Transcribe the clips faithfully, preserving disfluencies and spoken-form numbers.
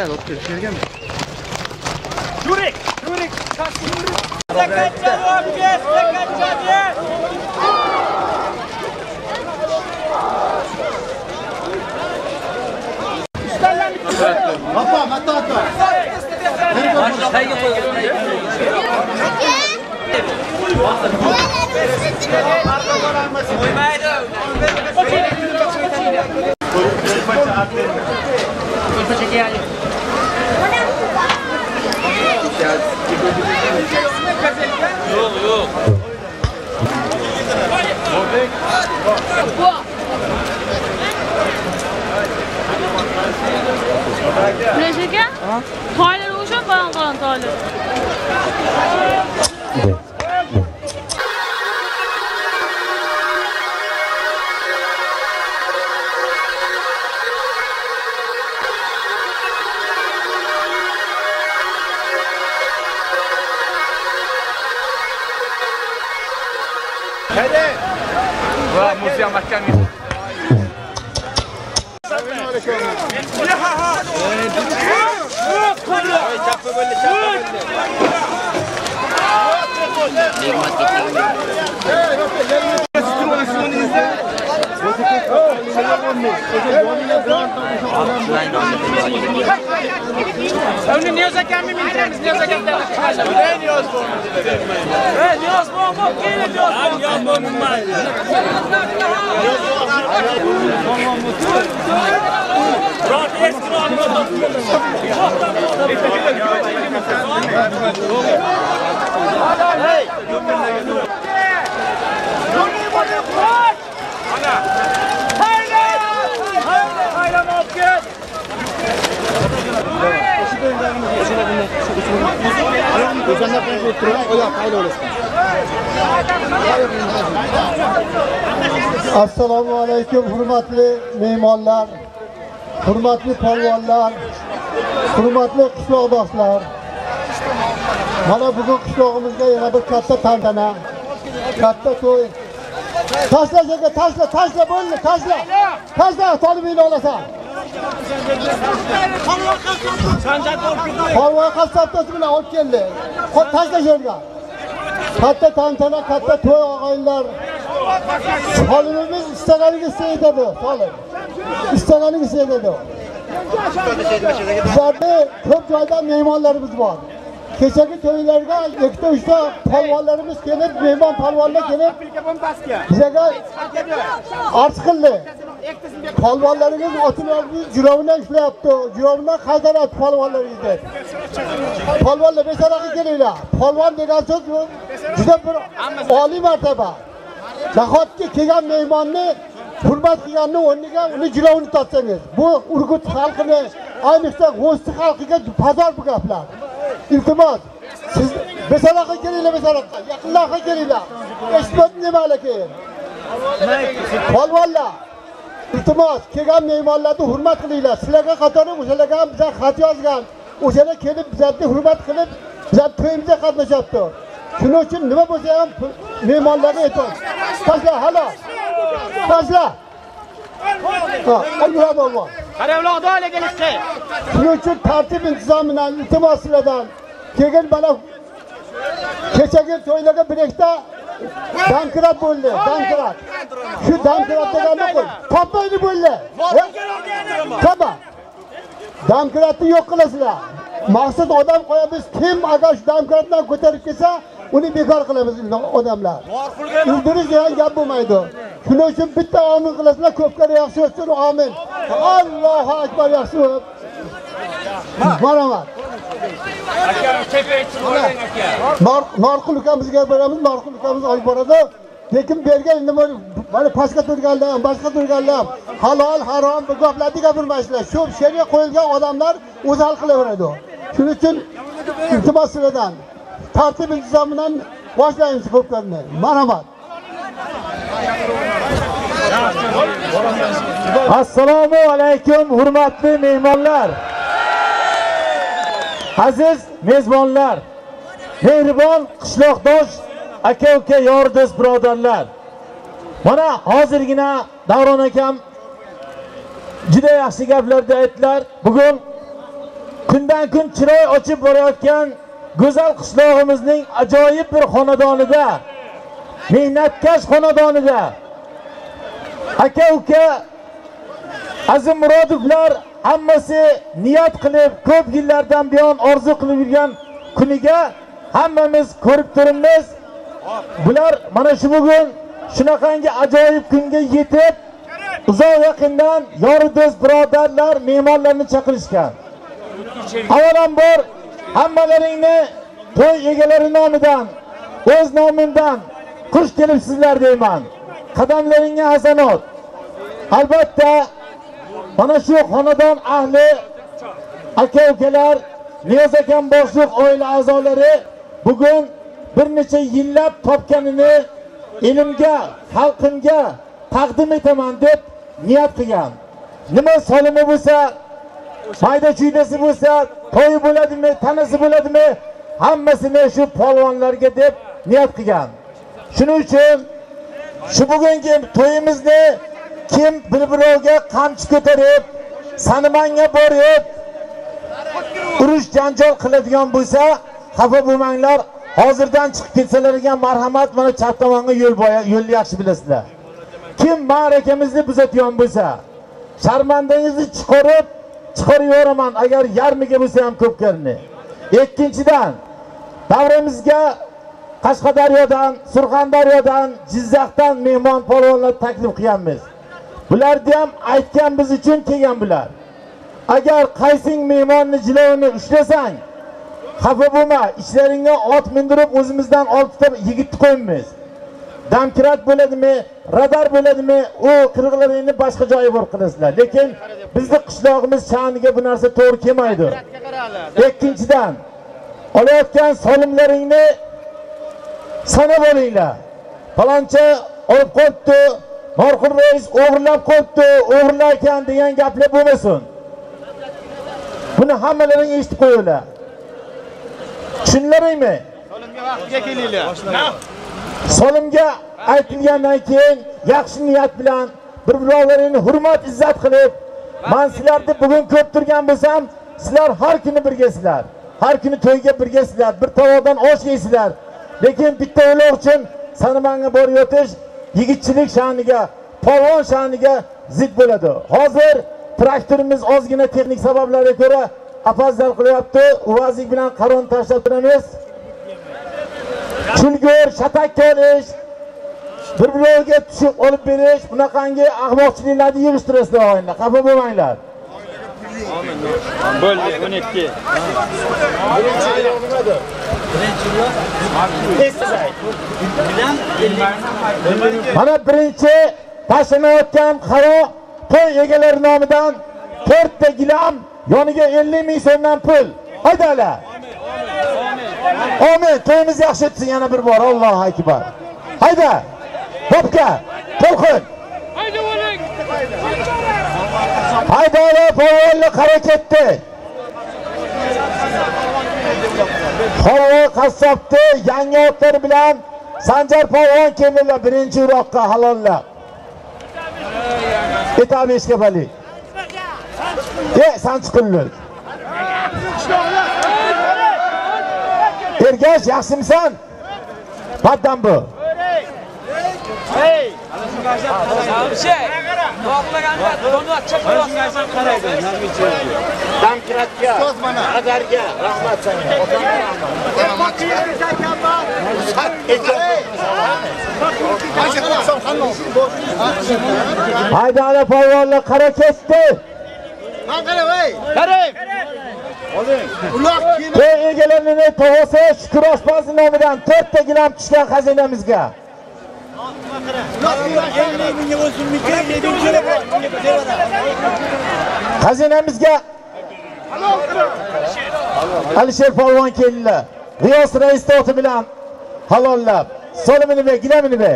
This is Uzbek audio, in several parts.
Mayli, o'tib kelgan. Yurik, yurik. Zakatcha o'tga, zakatcha. Papa, mata ata. Yok, yok. Bilecek Toylar o'sha balan-balan toylar. Hadi. Vah, muziğe mahkem. Onu niye zaten mi bildiğimiz niye zaten de ne niyoz bu? Ne niyoz bu bu kime niyoz bu? Niyoz bu mu? Rahat eski rahat. Hey! Ana! Hayla! Hayla! Hayla mafket! Assalomu alaykum hurmatli mehmonlar, hurmatli polvonlar, hurmatli qishloqdoshlar. Mana bugun qishlog'imizda yana bir katta tantana, katta to'y. Tashla joyga, tashla, tashla bo'ldi, tashla. Tashla, tolibingni olasan. Polvon qassobdasi bilan olib keldi. Tashla joyga. Katta tantana, katta to'y og'aylar. Xolinimiz istaganiga istaydi, xolim. Istaganiga istaydi. Bizlarda ko'p joydan mehmonlarimiz bor. Kechagi to'ylarga ikkita uchta polvonlarimiz kelib, mehmon polvonlar kelib bizga arz qildi. Polvonlarimiz otlarimiz jurovidan ishlayapti. Jurovidan qaytaryapti polvonlaringizni. Polvonlar besoraga kelinglar. Polvon degan so'z juda bir oliy martaba. Nahotki kelgan mehmonni hurmat qilganni o'rniga uni jurovini topsangiz, bu Urgut xalqini, ayniqsa G'o'sti xalqiga pazar bu gaplar. İltimos, siz besoraga kelinglar, besoraga, yaqinlarga kelinglar. Eshitmadingiz nimalar keyin? Polvonlar, iltimos, kelgan mehmonlarni hurmat qilinglar. Sizlarga qatori o'shalarga ham bizga xat yozgan, o'shalar kelib bizni hurmat qilib, bizning to'yimizga qatnashyapti. Shuning uchun nima bo'lsa ham mehmonlarga aytamiz. Tashla, halo. Tashla. Ha, Alloh bo'lsin. Qara ular do'la kelishdi. Shuning uchun tartib intizomidan iltimos sizlardan kelgan mana kechagi to'ylarga bir ikkita damkirat bo'ldi, damkirat. Shu damkirat deganni qo'y. Topmaydi bo'ldi. Tamam. Damkiratni yo'q qilasizlar. Maqsad odam qo'yamiz. Kim agar shu damkiratdan ko'tarib kelsa, uni bekor qilamiz odamlar. Ildirish degan gap bo'lmaydi. Shuning uchun bitta amin qilasizlar, ko'pkari yaxshi o'tsin, amin. Allohu akbar, yaxshi o'p. Marhamat. Aka, tepaychi bo'ling aka. Norqul ukamizga beramiz, Norqul ukamiz olib boradi. Lekin bergan nima mana pastga turganlar, boshqa turganlar halol, harom bu gaplarni gapirmaysizlar. Shu she'rga qo'yilgan odamlar o'zi hal qilaveradi. Shuning uchun iltimos sizlardan tartib intizomidan boshlaymiz ko'plarni. Marhamat. Assalomu alaykum hurmatli mehmonlar. Aziz mezbonlar, mehribon qishloqdosh, aka-uka, yordo'st birodarlar. Mana hozirgina Davron akam juda yaxshi gaplarda aytdilar. Bugun kundan kun chiroy ochib borayotgan go'zal qishlog'imizning ajoyib bir xonadonida, mehnatkash xonadonida aka uka Azim Murodovlar hammasi niyat qilib ko'p yillardan buyon orzu qilib yurgan kuniga hammamiz ko'rib turibmiz. Bular mana shu bugun shunaqangi ajoyib kunga yetib, uzoq yaqindan yorido'st birodarlar, mehmonlarni chaqirishgan. Avvalambor hammalaringni to'y egalari nomidan, o'z nomimdan xush kelibsizlar deyman. Qadamlaringga hasanot. Albatta mana shu xonadon ahli, aka-ukalar, Niyoz akam boshliq oila a'zolari bugun bir necha yillab topganini elimga, xalqimga taqdim etaman deb niyat qilgan. Nima solimi bo'lsa, mayda chuydasi bo'lsa, to'yi bo'ladimi, tanasi bo'ladimi, hammasini shu polvonlarga deb niyat qilgan. Shuning uchun shu bugungi to'yimizni kim bir-birovga qamchi ko'tarib, sanamanga borib, urush janjal qiladigan bo'lsa, xafa bo'lmanglar. Hozirdan chiqib ketsalariga marhamat, mana chap tomonga yo'l yo'lni yaxshi bilasizlar. Kim ma'rakamizni buzadigan bo'lsa, sharmandangizni chiqarib, chiqarib yoraman agar yarmiga bo'lsa ham ko'pkarini. Ikkinchidan, davrimizga Qashqadaryodan, Surxondaryodan, Jizzaxdan mehmon polvonlar taklif qilganmiz. Bularni ham aytgan biz uchun kelgan bular. Agar qaysing mehmonni jilovini ushlasang, xafa bo'lma, ishlaringga ot mindirib o'zimizdan oltita yigit qo'yamiz. Damkirat bo'ladimi, radar bo'ladimi, u qirg'laringni boshqa joyga borib qilasizlar. Lekin bizning qishlog'imiz sha'niga bu narsa to'g'ri kelmaydi. Ikkinchidan, olayotgan solimlaringni sanab olinglar. Faloncha olib qo'yibdi, Norqul rais o'g'irlab qo'yibdi, o'g'irlar ekan degan gaplar bo'lmasin. Buni hammalaring eshitib qo'yinglar. Tushunlaringmi? Solimga vaqtiga kelinglar. Solimga aytilgandan keyin yaxshi niyat bilan bir-birlaringni hurmat izzat qilib, men sizlarni bugun ko'p turgan bo'lsam, sizlar har kuni birgasizlar. Har kuni to'yga birgasizlar, bir tovoqdan osh yeysizlar. Lekin bitta o'loq uchun sanamanga borib yotish yigitchilik sha'niga, polvon sha'niga zid bo'ladi. Hozir traktorimiz ozgina texnik sabablarga ko'ra apazdal qilyapti. Uvazlik bilan qaron tashlab turamiz. Chulgur, shatakka olish, bir-biriga tushib olib berish, bunaqangi ahmoqchiliklarni yig'ishtirasizlar o'yinda. Xafa bo'lmanglar. Bo'ldi, o'n ikki. Mana birinchi tashlanayotgan qaro to'y egalari nomidan to'rtta gilam, yoniga ellik ming so'mdan pul. Haydalar. Amin. To'yimiz yaxshi o'tsin yana bir bor. Allohu akbar. Hayda. Topka. To'lqin. Hayda bo'ling. Haydalar, polvonlar qara ketdi. Polvon qassobni yangi otlar bilan Sanjar polvon keldilar birinchi uroqqa halollab. Ketabi ishkabali. E, Sanchiqullik. Ergash, yaxshimisan? Baddan bu. Hey! Damkiratga, Adarga rahmat sana. Haydali polvonlar qara ketdi. Men qara voy. Karim! Uloq kelib To'y egalarini to'g'risi Shukur oshpazning nomidan to'rtta gilam tushgan xazinamizga. Xazinamizga Alisher polvon keldilar. Riyos rais oti bilan halollab. Solimini be, gilamini be.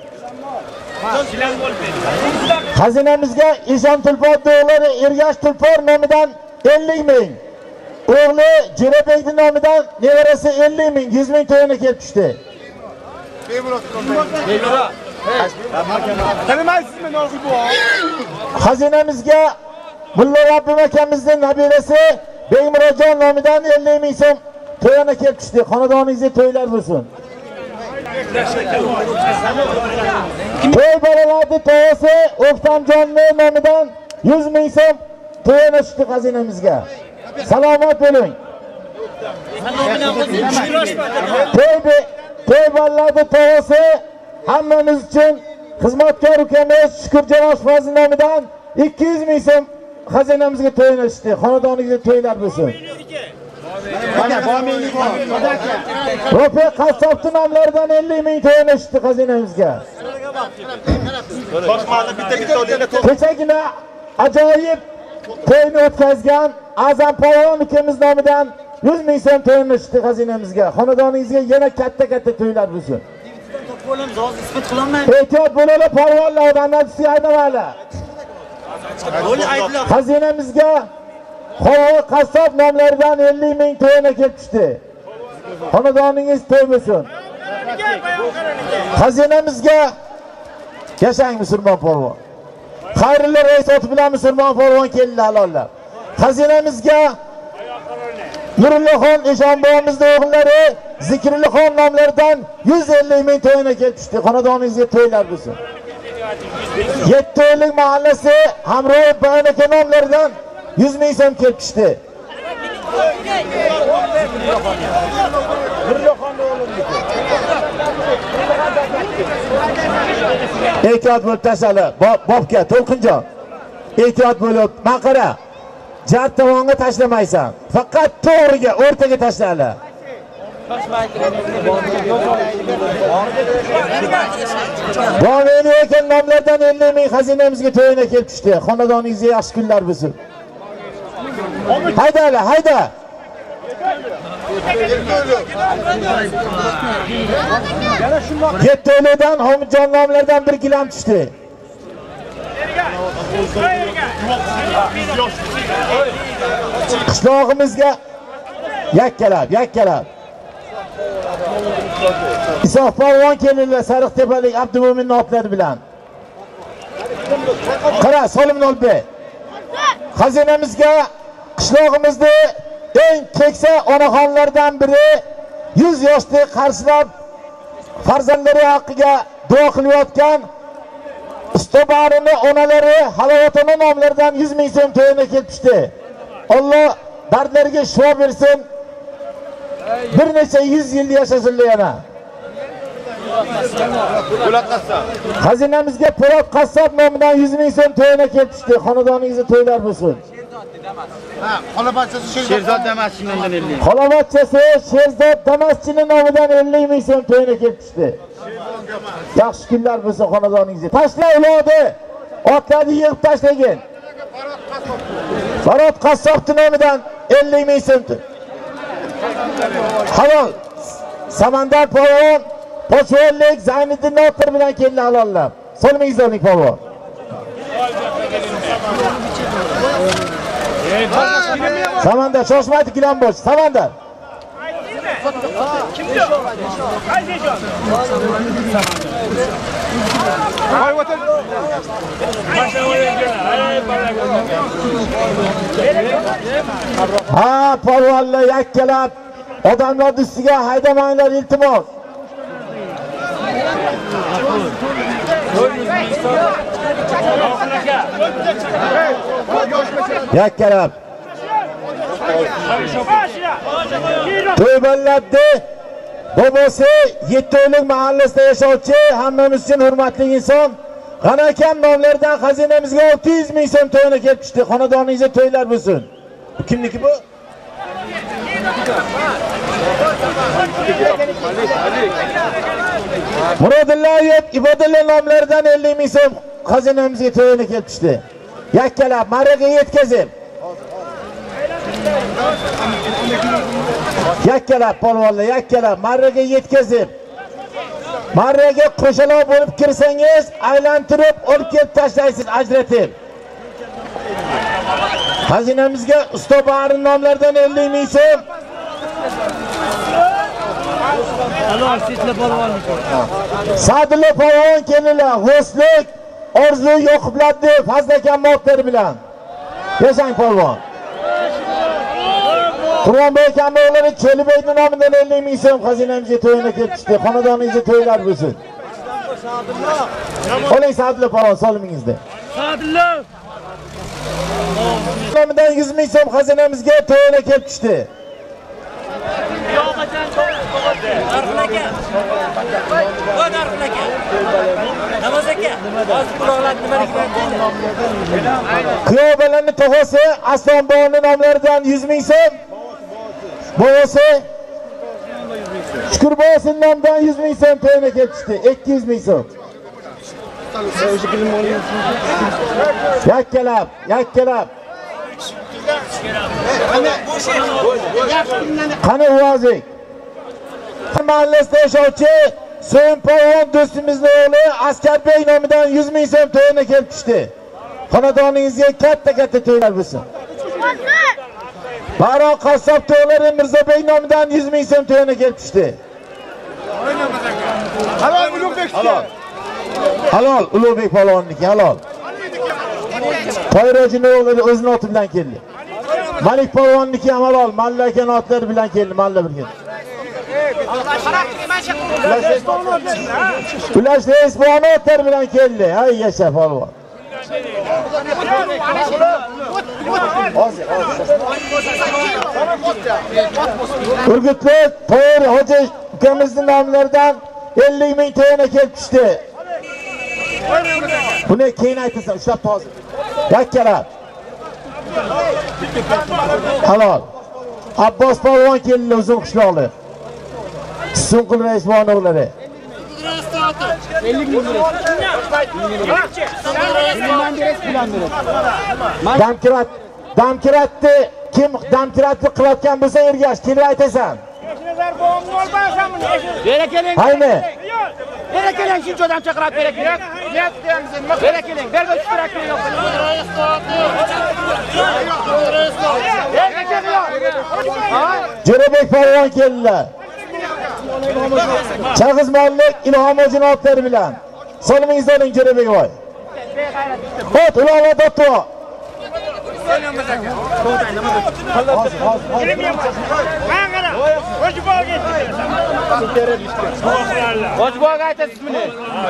Xazinamizga Eshon Tulpor o'g'li Ergash Tulpor nomidan ellik ming. O'g'li Jo'rabekning nomidan nevarasi ellik ming, yuz ming to'yini kelib tushdi. Tanimaysizmi Norqul bu? Xazinamizga Mulla Rabbim akamizning nabirasi Begmurodjon nomidan ellik ming so'm to'yana kelib tushdi. Xonadoningizga to'ylar bo'lsin. To'y bolalarni to'yasi O'ktamjonning nomidan yuz ming so'm to'yana tushdi xazinamizga. Salomat bo'ling. To'y to'y bolalarni to'yasi hammamiz uchun xizmatkor ukamiz Shukurjon Oshpaz nomidan ikki yuz ming so'm xazinamizga to'yana tushdi. Xonadoningizga to'ylar bo'lsin. Ro'pi qassobchi nomlaridan ellik ming to'yana tushdi xazinamizga. Kechagina ajoyib to'yni o'tkazgan Azam Polvon ukamiz nomidan yuz ming so'm to'yana tushdi xazinamizga. Xonadoningizga yana katta-katta to'ylar bo'lsin. Ehtiyot bo'linglar polvonlar, odamlar sizga aytmaylar. Xazinamizga Xo'roy qassob nomlaridan ellik ming to'yana kelib tushdi. Xonadoningiz to'y bo'lsin. Xazinamizga yashang musulmon polvon. Xayrullo Raisot bilan musulmon polvon keldi halollar. Xazinamizga Nurillaxon Eshonboyimizning o'g'illari Zikrullaxon nomlaridan yuz ellik ming to'yana kelib tushdi. Xonadoningizga to'ylar bo'lsin. yetti oylik mahallasi Hamroyev Bayanaka nomlaridan yuz ming so'm kelib tushdi. Ehtiyot bo'lib tashladi. Bobga To'lqinjon. Ehtiyot bo'lib, maqara. Jar tomonga tashlamaysan. Faqat to'g'riga, o'rtaga tashlala. Bo'meli ekan nomlardan ellik ming xazinamizga to'yina kelib tushdi. Xonadoningizga yaxshi kunlar bo'lsin. Haydala, hayda. yetti oylikdan Homidjon nomlardan bir gilam tushdi. Qishlog'imizga yakkalab, yakkalab. Isoq polvon keldilar Sariqtepalik Abdumo'minning otlari bilan. Qara, Solim Nolbey. Xazinamizga qishlog'imizda eng keksa onaxonlardan biri yuz yoshni qarshilab farzandlari haqqiga duo qilayotgan ustobarini onalari Halovat ona nomlaridan yuz ming so'm to'yina kelib tushdi. Alloh dardlariga shifo bersin. Bir necha yuz yil yashasinlar yana. Po'lat qassob. Xazinamizga Po'lat qassob nomidan yuz ming so'm to'yina kelib tushdi. Xonadoningizda to'ylar bo'lsin. Ha, Xolobatchasi Sherzod Damaschi nomidan ellik. Xolobatchasi Sherzod Damaschi nomidan ellik ming so'm to'yina kelib tushdi. Yaxshi kunlar bo'lsin xonadoningizga. Tashla ulodi. Otlarni yig'ib tashlagin. Farod qassob nomidan ellik ming so'm. Halol. Samandar polvon, Pochvollik Zayniddin Notir bilan keldi halollab. Solmingizlarning polvon. Samandar shoshmaydi gilam bosh. Samandar. Kimdir? Qaysi jon? Voy o'tir. Ha, polvonlar yakkalab odamlar ustiga haydamanglar iltimos. Yakkalab To'yballaddi bobosi yetti oylik mahallasida yashovchi, hammamiz uchun hurmatli inson G'anakam nomlaridan xazinamizga olti yuz ming so'm to'yina kelib tushdi. Xonadoningizda to'ylar bo'lsin. Kimniki bu? Murodilloyev Ibodulla nomlaridan ellik ming so'm xazinamizga to'yina kelib tushdi. Yakkalab marraga yetkazib. Yakkalab polvonlar, yakkalab marraga yetkazib. Marraga qo'shaloq bo'lib kirsangiz, aylantirib olib kelib tashlaysiz, ajratib. Xazinamizga Ustobari nomlaridan ellik ming so'm. Sadulla polvon keldilar. G'oslik Orzu Yoqubladdi Fazlakam motlari bilan. Yashang polvon. Quronbek aka o'g'lari Cho'libeyning nomidan ellik ming so'm xazinamizga to'yini kelishdi. Xonadoningizga to'ylar bo'lsin. Oling Sadulla palon solimingizda. Sadulla. Nomidan yuz ming so'm xazinamizga to'yini kelishdi. Qiyobalarning tog'asi Aslonboyning nomlaridan yuz ming so'm. Boyasi Shukurbosning nomidan yuz ming so'm to'yini kelishdi. ikki yuz ming so'm. Yakkalab, yakkalab. Qani Uvazik. Mahallesida yashovchi So'mpolvon do'stimizning o'g'li Askarbek nomidan yuz ming so'm to'yini kelishdi. Xonadoningizga katta-katta to'ylar bo'lsin. Baroq qassob to'ylari Mirzobek nomidan yuz ming so'm to'yini kelishdi. Halol Ulug'bek. Halol Ulug'bek polvonniki halol. To'yrojining o'g'li o'z noti bilan keldi. Malik polvonniki ham halol, Malla aka notlari bilan keldi, Malla birga. Ulash responatlar bilan keldi. Hay yasha polvon. Urgutli To'yir hoji ukamizning nomlaridan ellik ming to'yini kelishdi. Buni keyin aytasan, ushlab toza. Yakkalab. Halol. Abbos polvon keldi uzun qishloqli. Sunqul Raisbon o'g'lari. ellik ming Damkirat, damkiratni kim damkiratni qilayotgan bo'lsa ergash, kelib aytasan. Bera keling. Haymi? Bera keling, shuncha odam chaqirib bera keling. Bera keling, berga uch kerak yo'q. Jo'rabek polvon keldilar. Chag'izmonlik Ilhom jinoblari bilan. Solimingizni oling Jo'rabek voy. Ot, ularga dotto. Hojiboga aytasiz buni.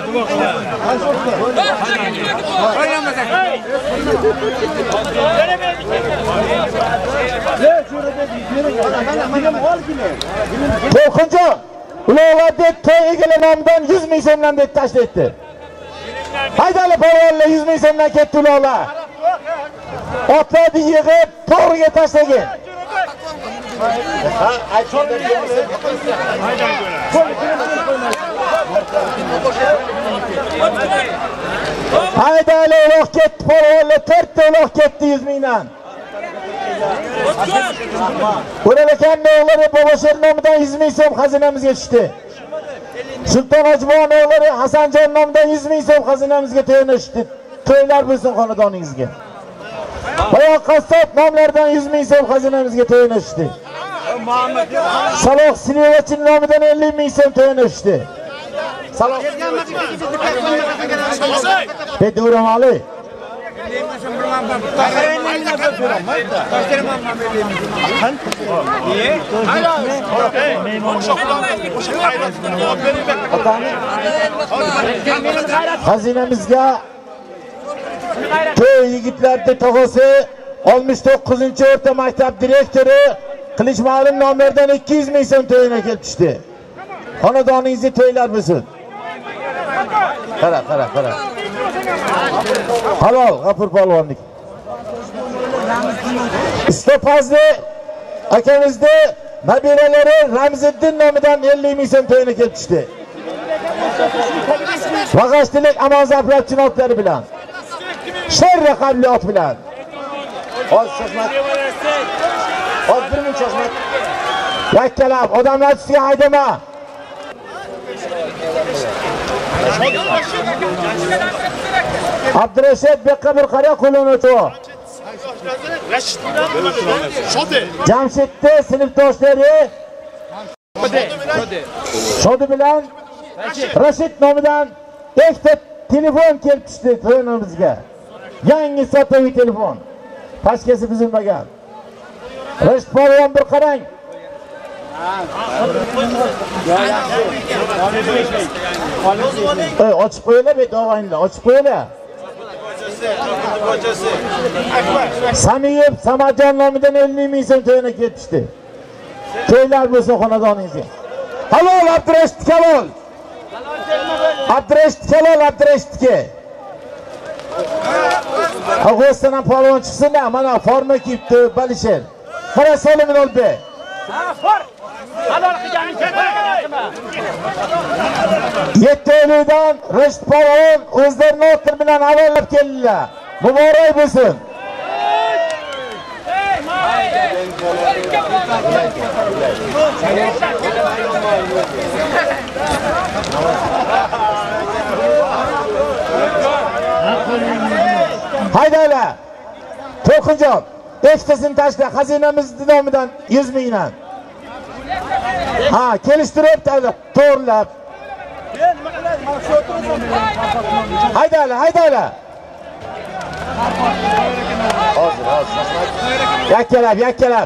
To'lqinjon, ularga to'y egalari nomidan yuz ming so'mdan deb tashla etdi. Haydali polvonlar yuz ming so'mdan ketdi ularga. Otlarni yig'ib to'g'riga tashlagan. Ha, aytganlar haydali uloq ketdi polvonlar, to'rtta uloq ketdi yuz mingdan. O'ralakanning o'g'lari Bobosher nomidan yuz ming so'm xazinamizga tushdi. Sulton Hojibon o'g'lari Hasanjon nomidan yuz ming so'm xazinamizga to'yini tushdi. To'ylar bo'lsin xonadoningizga. Bayoq qassob nomlaridan yuz ming so'm xazinamizga to'yini tushdi. Saloh Silevachin nomidan ellik ming so'm to'yini tushdi. Saloh Beduramali xazinamizga to'y yigitlarning tog'asi oltmish to'qqizinchi o'rta maktab direktori Qilish ma'lum nomlaridan ikki yuz ming so'm to'yini kelib tushdi. Xonadoningizda to'ylar bo'lsin. Qara, qara, qara. Halol G'afur polvonlik. Istopazli akamizda nabiralari Ramziddin nomidan ellik ming so'm to'yini kelib tushdi. Vag'ashtilik Amon Zafar chinotlari bilan. Sher raqamli ot bilan. Oz shoshmat. Oz bir ming shoshmat. Yakkalab odamlar ustiga haydama. Abdurashid Bekka bir qara qo'lini o'tib. Jamshidni sinfdoshlari Shodi bilan Rashid nomidan ikkita telefon kelib tushdi to'yimizga. Yangi sotuv telefon. Tashkasi buzilmagan. Rishd polvon bir qarang. Ey, ochib qo'yinglar bet og'ayinglar, ochib qo'yinglar. Samiyev Samarjon nomidan ellik ming so'm to'yini ketishdi. To'ylar bo'lsa xonadoningizga. Halol Abdurashid Kalol. Abdurashid Kalol Abdurashidga. Ag'ostdan ham polvon chiqsinlar, mana forma kiyibdi Balisher. Qara Solimin oldi. Ha, for. Halol qilganing kelma. yetti oylikdan Rishd polvon o'zlarini o'tir bilan havollab keldilar. Muborak bo'lsin. Haydaylar. To'lqinjon, ektasini tashla, xazinamiz nomidan yuz mingdan. Ha, kelishtirib, to'g'rilab. Haydaylar, haydaylar. Hozir, hozir. Yakkalab, yakkalab.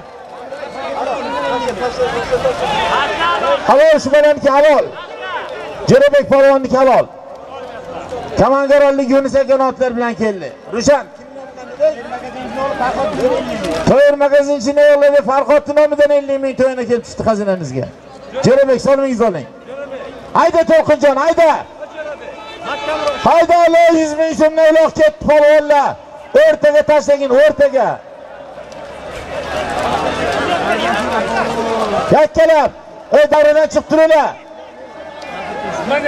Halol shu bilanki halol. Jo'rabek polvonniki halol. Kamangarollik Yunus aka otlar bilan keldi. Rushan To'yir magazinchini yo'lladi, Farqot nomidan ellik ming to'yini kelib tushdi xazinamizga. Jo'rabek solmingiz oling. Hayda To'lqinjon, hayda. Hayda, yuz ming so'mni uloq ketdi polvonlar. O'rtaga tashlagin, o'rtaga. Yakkalab, ey davradan chiqib turinglar. Mana.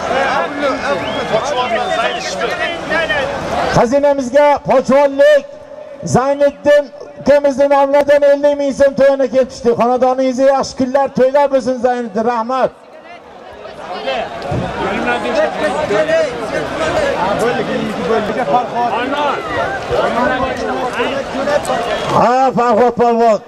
Xazinamizga pochvonlik Zayniddin ukamizning nomidan ellik ming so'm to'yini kelib tushdi. Xonadoningizga yaxshi kunlar, to'ylar bo'lsin Zayniddin, rahmat. Ha, Farqot polvon.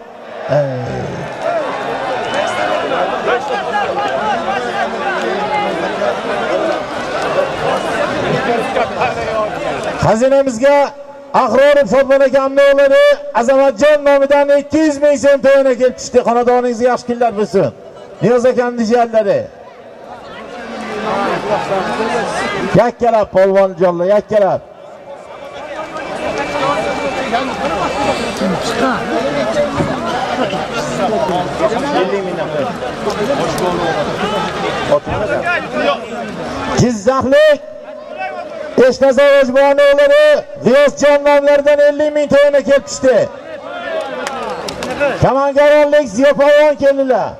Xazinamizga Aqrorov Fotmon akamning o'g'li Azamatjon nomidan ikki yuz ming so'm to'yini kelib tushdi. Xonadoningizga yaxshi kunlar bo'lsin. Niyoz akamning jiyanlari. Yakkalab polvonjonlar, yakkalab. Jizzaxlik Eshnazor Ojboni o'g'li G'iyosjon nomlaridan ellik ming to'yini kelib tushdi. Kamangarollik Ziyo polvon keldilar.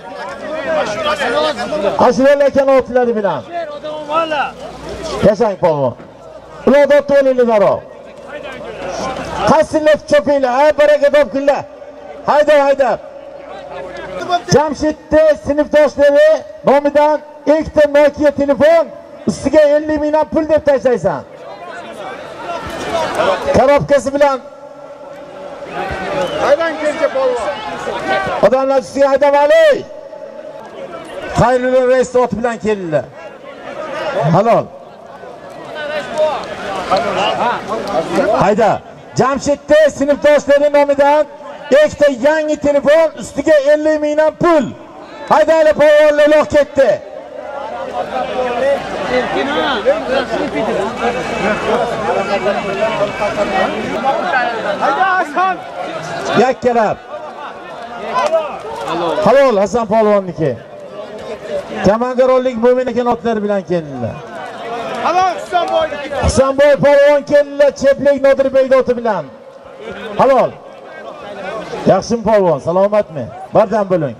Ashurali aka otlari bilan. Yashang polvon. Ularda to'ylar baro. Qasilib cho'pinglar, ha baraka topinglar. Hayda, hayda. Jamshidni sinfdoshlari nomidan ikkita Nokia telefon, ustiga ellik mingdan pul deb tashlaysan. Korobkasi bilan. Haydan kelcha polvon. Odamlar ustiga haydamali. Xayrli reis ot bilan keldilar. Halol. Hayda. Jamshidni sinfdoshlari nomidan ikkita yangi telefon, ustiga ellik mingdan pul. Haydaylar polvonlar uloq ketdi. Yakkalab. Halol Hasan polvonniki. Kamangarollik Mo'min aka otlari bilan keldilar. Halol Husanboy. Husanboy polvon keldilar, Cheplik Nodirbek oti bilan. Halol. Yaxshimi polvon, salomatmi? Bardam bo'ling.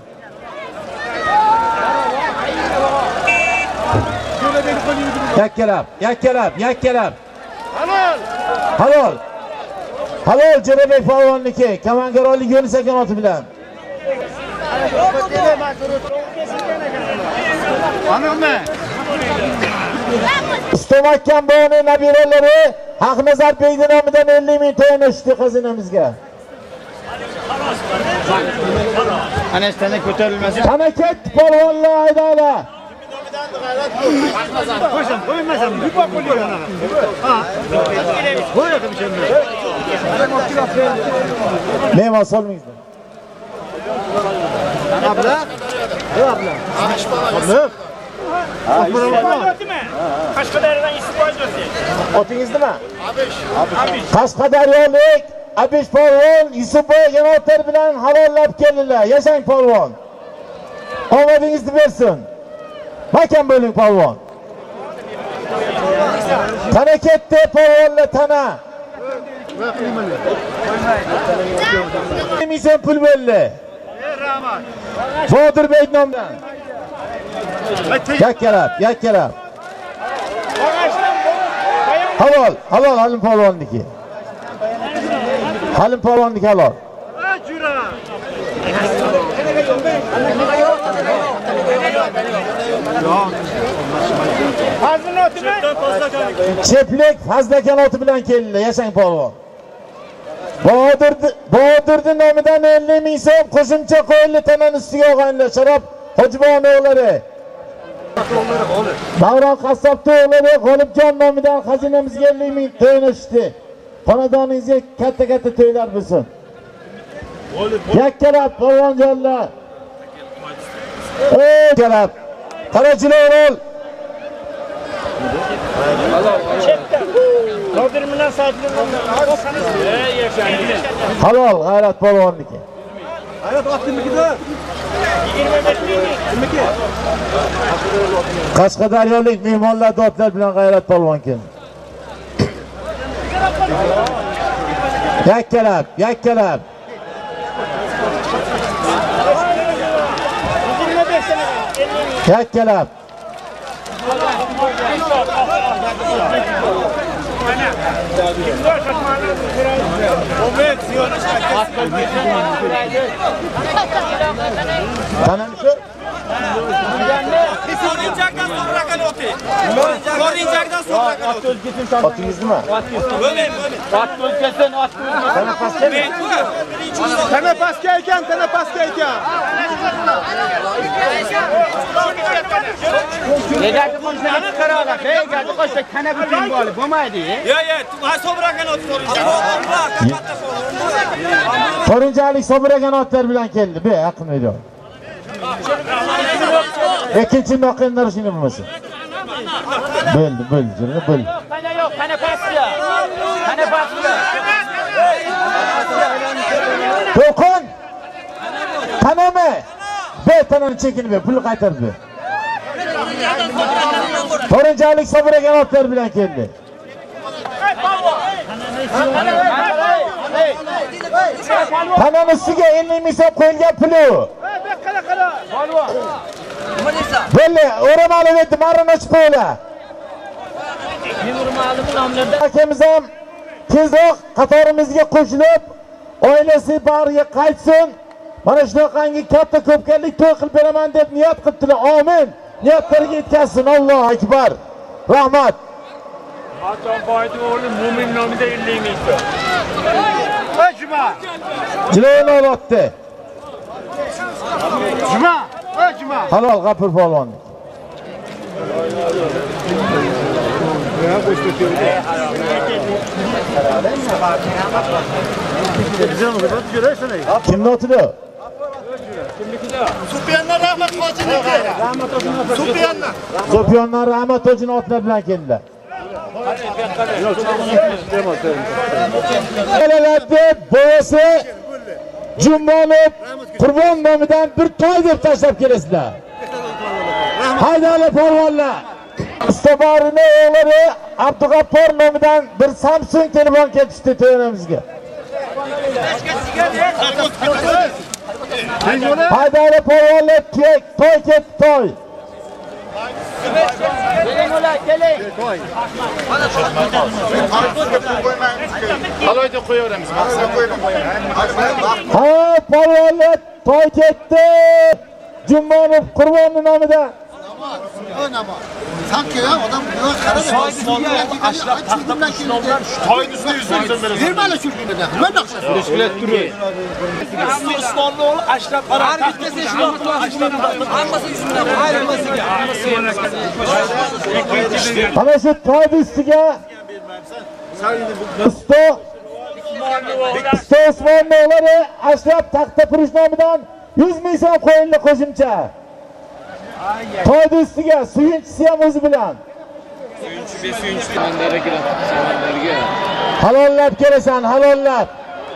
Yakkalab, yakkalab, yakkalab. Halol. Halol. Halol Jo'rabek polvonniki, Kamangarollik Yunus aka oti bilan. Anammi? Ustomakkan bo'g'ini nabiralari Haqnazar Beyning nomidan ellik ming to'yini tushdi xazinamizga. Ana istana ko'tarilmasa. Ana ketdi polvonlar, haydaylar. Qo'ysan, qo'ymasam. Yuqoq qo'ygan ana. Ha. Qo'yaqim ishimni. Mehmon solmingizlar. Abla? Yo abla. Abla? Qashqadaryodan istiqbol qilasiz. Otingiz nima? Abish. Qashqadaryolik Abish polvon Yusupboy Yanotlar bilan havollab keldilar. Yashang polvon. Omadingizni bersin. Makam bo'ling polvon. Tana ketdi polvonlar tana. Misen pul bo'ldi. Rahmat. Bodirbek nomdan. Yakkalab, yakkalab. Halol, halol Halim polvonniki. Halim polvonniki halol. Cheplik Fazlakan oti bilan keldi, yashang polvon. Bodir Bodirning nomidan ellik ming so'm qo'shimcha qo'yildi tananing ustiga olganlar. Sharob Hojibon o'g'lari. Davron qassobning o'g'lari G'olibjon nomidan xazinamizga ellik ming to'ynashdi. Xonadoningizga katta-katta to'ylar bo'lsin. Yakkalab polvonjonlar. Ey galab. Qarachilar o'g'il. Qodir bilan Saidning Halol g'ayrat polvonniki. Hayot otnimikida. yigirma besh ming. Kimniki? Qashqadaryolik mehmonlar dodlar bilan g'ayrat polvon keldi. Yakkalab, yakkalab. Yakkalab. Tanamiz Ko'rinjakdan so'ragan o'ti. Ko'rinjakdan so'ragan o'ti. otingiz nima? Bo'ling, bo'ling. Ot o'lkasin, ot o'lkasin. Tana pastga ekan, tana pastga ekan. Negaki qo'shlarni qaranglar. Negaki qo'shlar kanabi teng bo'lib bo'lmaydi. Yo, yo, ha so'ragan o'ti ko'rinjak. Qo'rinjalik so'ragan otlar bilan keldi. Be, yaqin edi. Ikkinchi noqinlar shuni bo'lmasa. Bo'ldi, bo'ldi, jurni bo'ldi. Qana yo'q, qana pastga. Qana pastga. To'qon. Qanami? Be, tanani chekinib be, pul qaytarib be. Qo'rinjalik so'ragan otlar bilan keldi. Tanani ustiga ellik ming so'm qo'yilgan puli. Bo'ldi, o'ramali deb marrani ochib qo'ylar. Akamiz ham tezroq qatorimizga qo'shilib, oilasi bariga qaytsin. Mana shunaqangi katta ko'pkalik to'y qilib beraman deb niyat qilibdilar. Amin. Niyatlariga yetkazsin. Allohu akbar. Rahmat. Atonboyning o'g'li Mo'min nomida ellik ming so'm. Juma. Jilovni olotdi. Juma. Juma. Halol G'afur polvon. Kimni otidi? Sufyandan rahmat hojiniki. Rahmat hojiniki. Sufyandan. Sufyandan rahmat hojini otlar bilan keldilar. Kelalardi boyasi Jummonov Qurbon nomidan bir to'y deb tashlab kelasizlar. Haydali polvonlar. Istobarini o'g'lari Abdug'appor nomidan bir Samsung telefon ketishdi to'yimizga. Haydali polvonlar to'y ketdi to'y. Keling ular, keling. Aloyda qo'yaveramiz. Ha, polvonlar to'y ketdi. Jummonov Qurbon nomidan. Sanki ya adam buna qarab ashraf taxta sinovlar To'yni ustiga yuz ming so'm berasiz. Bermali shu kunda. Nima naqsha? Tashkilot turi. Usmonli o'g'li Ashraf Arab taxtasi hammasi yuz ming. Hammasiga. Mana shu to'y ustiga usto Usto Usmonli o'g'lari Ashraf taxta purish nomidan yuz ming so'm qo'yildi qo'shimcha. To'ydi ustiga suyunchisi ham o'zi bilan. Suyunchi be suyunchi samandarga kiradi. Samandarga. Halollab kelasan, halollab.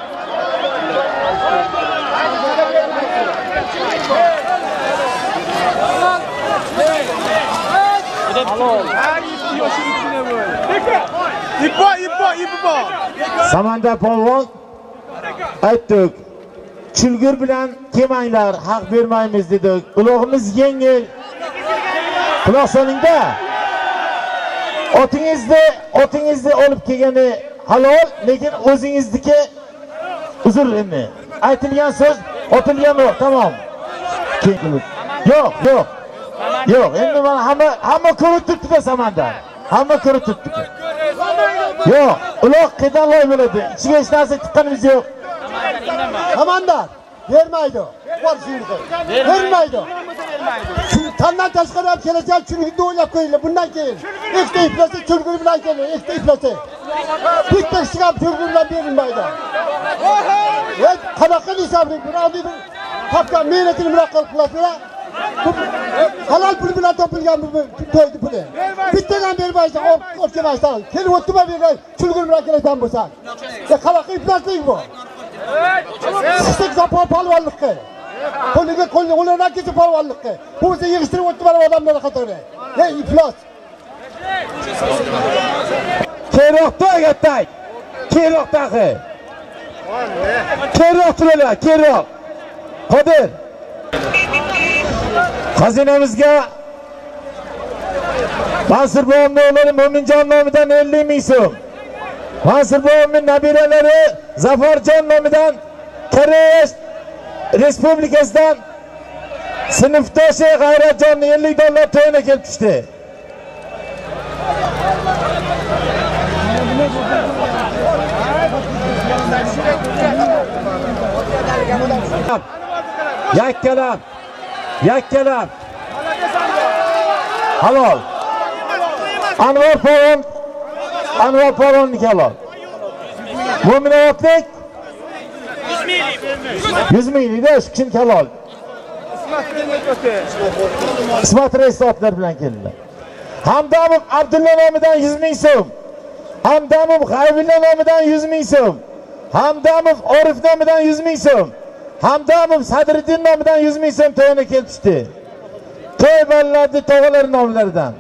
İpo, ipo, ipo. Samandar polvon aytdik. Chulgur bilan kelmanglar, haq bermaymiz dedik. Ulug'imiz yengil. Quloq soling-da. Otingizni, otingizni olib kelgani halol, lekin o'zingizniki uzr endi. Aytilgan so'z otilgan yo'q, tamom. Yo'q, yo'q. Yo'q, endi mana hamma hamma ko'rib turibdi-da Samandar. Hamma ko'rib turibdi. Yo'q, uloq qedan loy bo'ladi. Ichiga hech narsa tiqqanimiz yo'q. Samandar vermaydi. Bor suyurdi. Vermaydi. Tandan tashqari olib kelajak chulgurni o'ylab qo'yinglar. Bundan keyin ikkita iflasi chulgur bilan kelin, ikkita iflasi. Bitta kishiga ham chulgur bilan berilmaydi. Voy, qanaqa hisobli birodar? Topgan mehnatini bunaqa qilib qilasizlar. Halol pul bilan topilgan bu to'ydi puli. Bittadan bermaysan, olib kelmaysan. Kelib o'tma bergan chulgur bilan kelasan bo'lsa. Ya qanaqa ifloslik bu? Sizlik zapor palvonlikqa. Qo'liga qo'lni ulardan kechib palvonlikqa. Bu o'zi yig'ishtirib o'tib odamlar qatori. Ey iflos. Keroqda agatay. Keroqdagi. Keroq turlar, keroq. Qodir. Xazinamizga Mansur bobomning o'g'li Mo'minjon nomidan ellik ming so'm. Mansur bobomning nabiralari Zafarjon nomidan Koreya Respublikasidan sinfdoshi G'ayratjonni ellik dollar to'yini kelib tushdi. Yakkalab, yakkalab. Halol. Anvar polvon, Anvar polvonniki halol. Mo'minobodlik yuz minglikda shu kishining halol. Ismat reysotlar bilan keldilar. Hamdamov Abdulla nomidan yuz ming so'm. Hamdamov G'aybulla nomidan yuz ming so'm. Hamdamov Orif nomidan yuz ming so'm. Hamdamov Sadriddin nomidan yuz ming so'm to'yini kelib tushdi. To'y bolalarning tog'alari nomlaridan.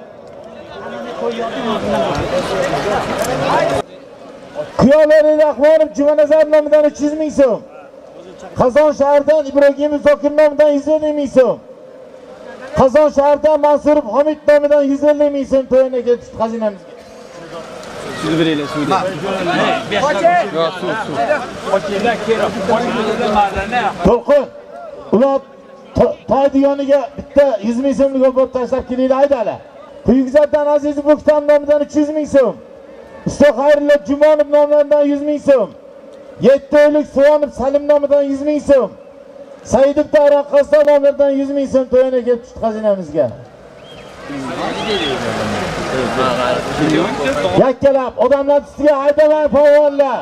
Qiyolari Rahmonov Jumanazar nomidan uch yuz ming so'm. Qozon shahridan Ibrohimov Zokir nomidan yuz ellik ming so'm. Qozon shahridan Mansurov Hamid nomidan yuz ellik ming so'm to'yini kelib tushdi xazinamizga. Siz beraylik suvni. Yo'q, suv, suv. Ochinglar kerak. Ochinglar marrani. To'lqin. Ular to'y yoniga bitta yuz ming so'mlik olib tashlab kelinglar haydala. Quyuqzatdan Aziz Bo'kton nomidan uch yuz ming so'm. Usta Xayrullo Jumonov nomidan yuz ming so'm. yetti oylik Suvonov Salim nomidan yuz ming so'm. Saidov Taraqqoston nomidan yuz ming so'm to'yini kelib tushdi xazinamizga. Yakkalab odamlar ustiga haydamang polvonlar.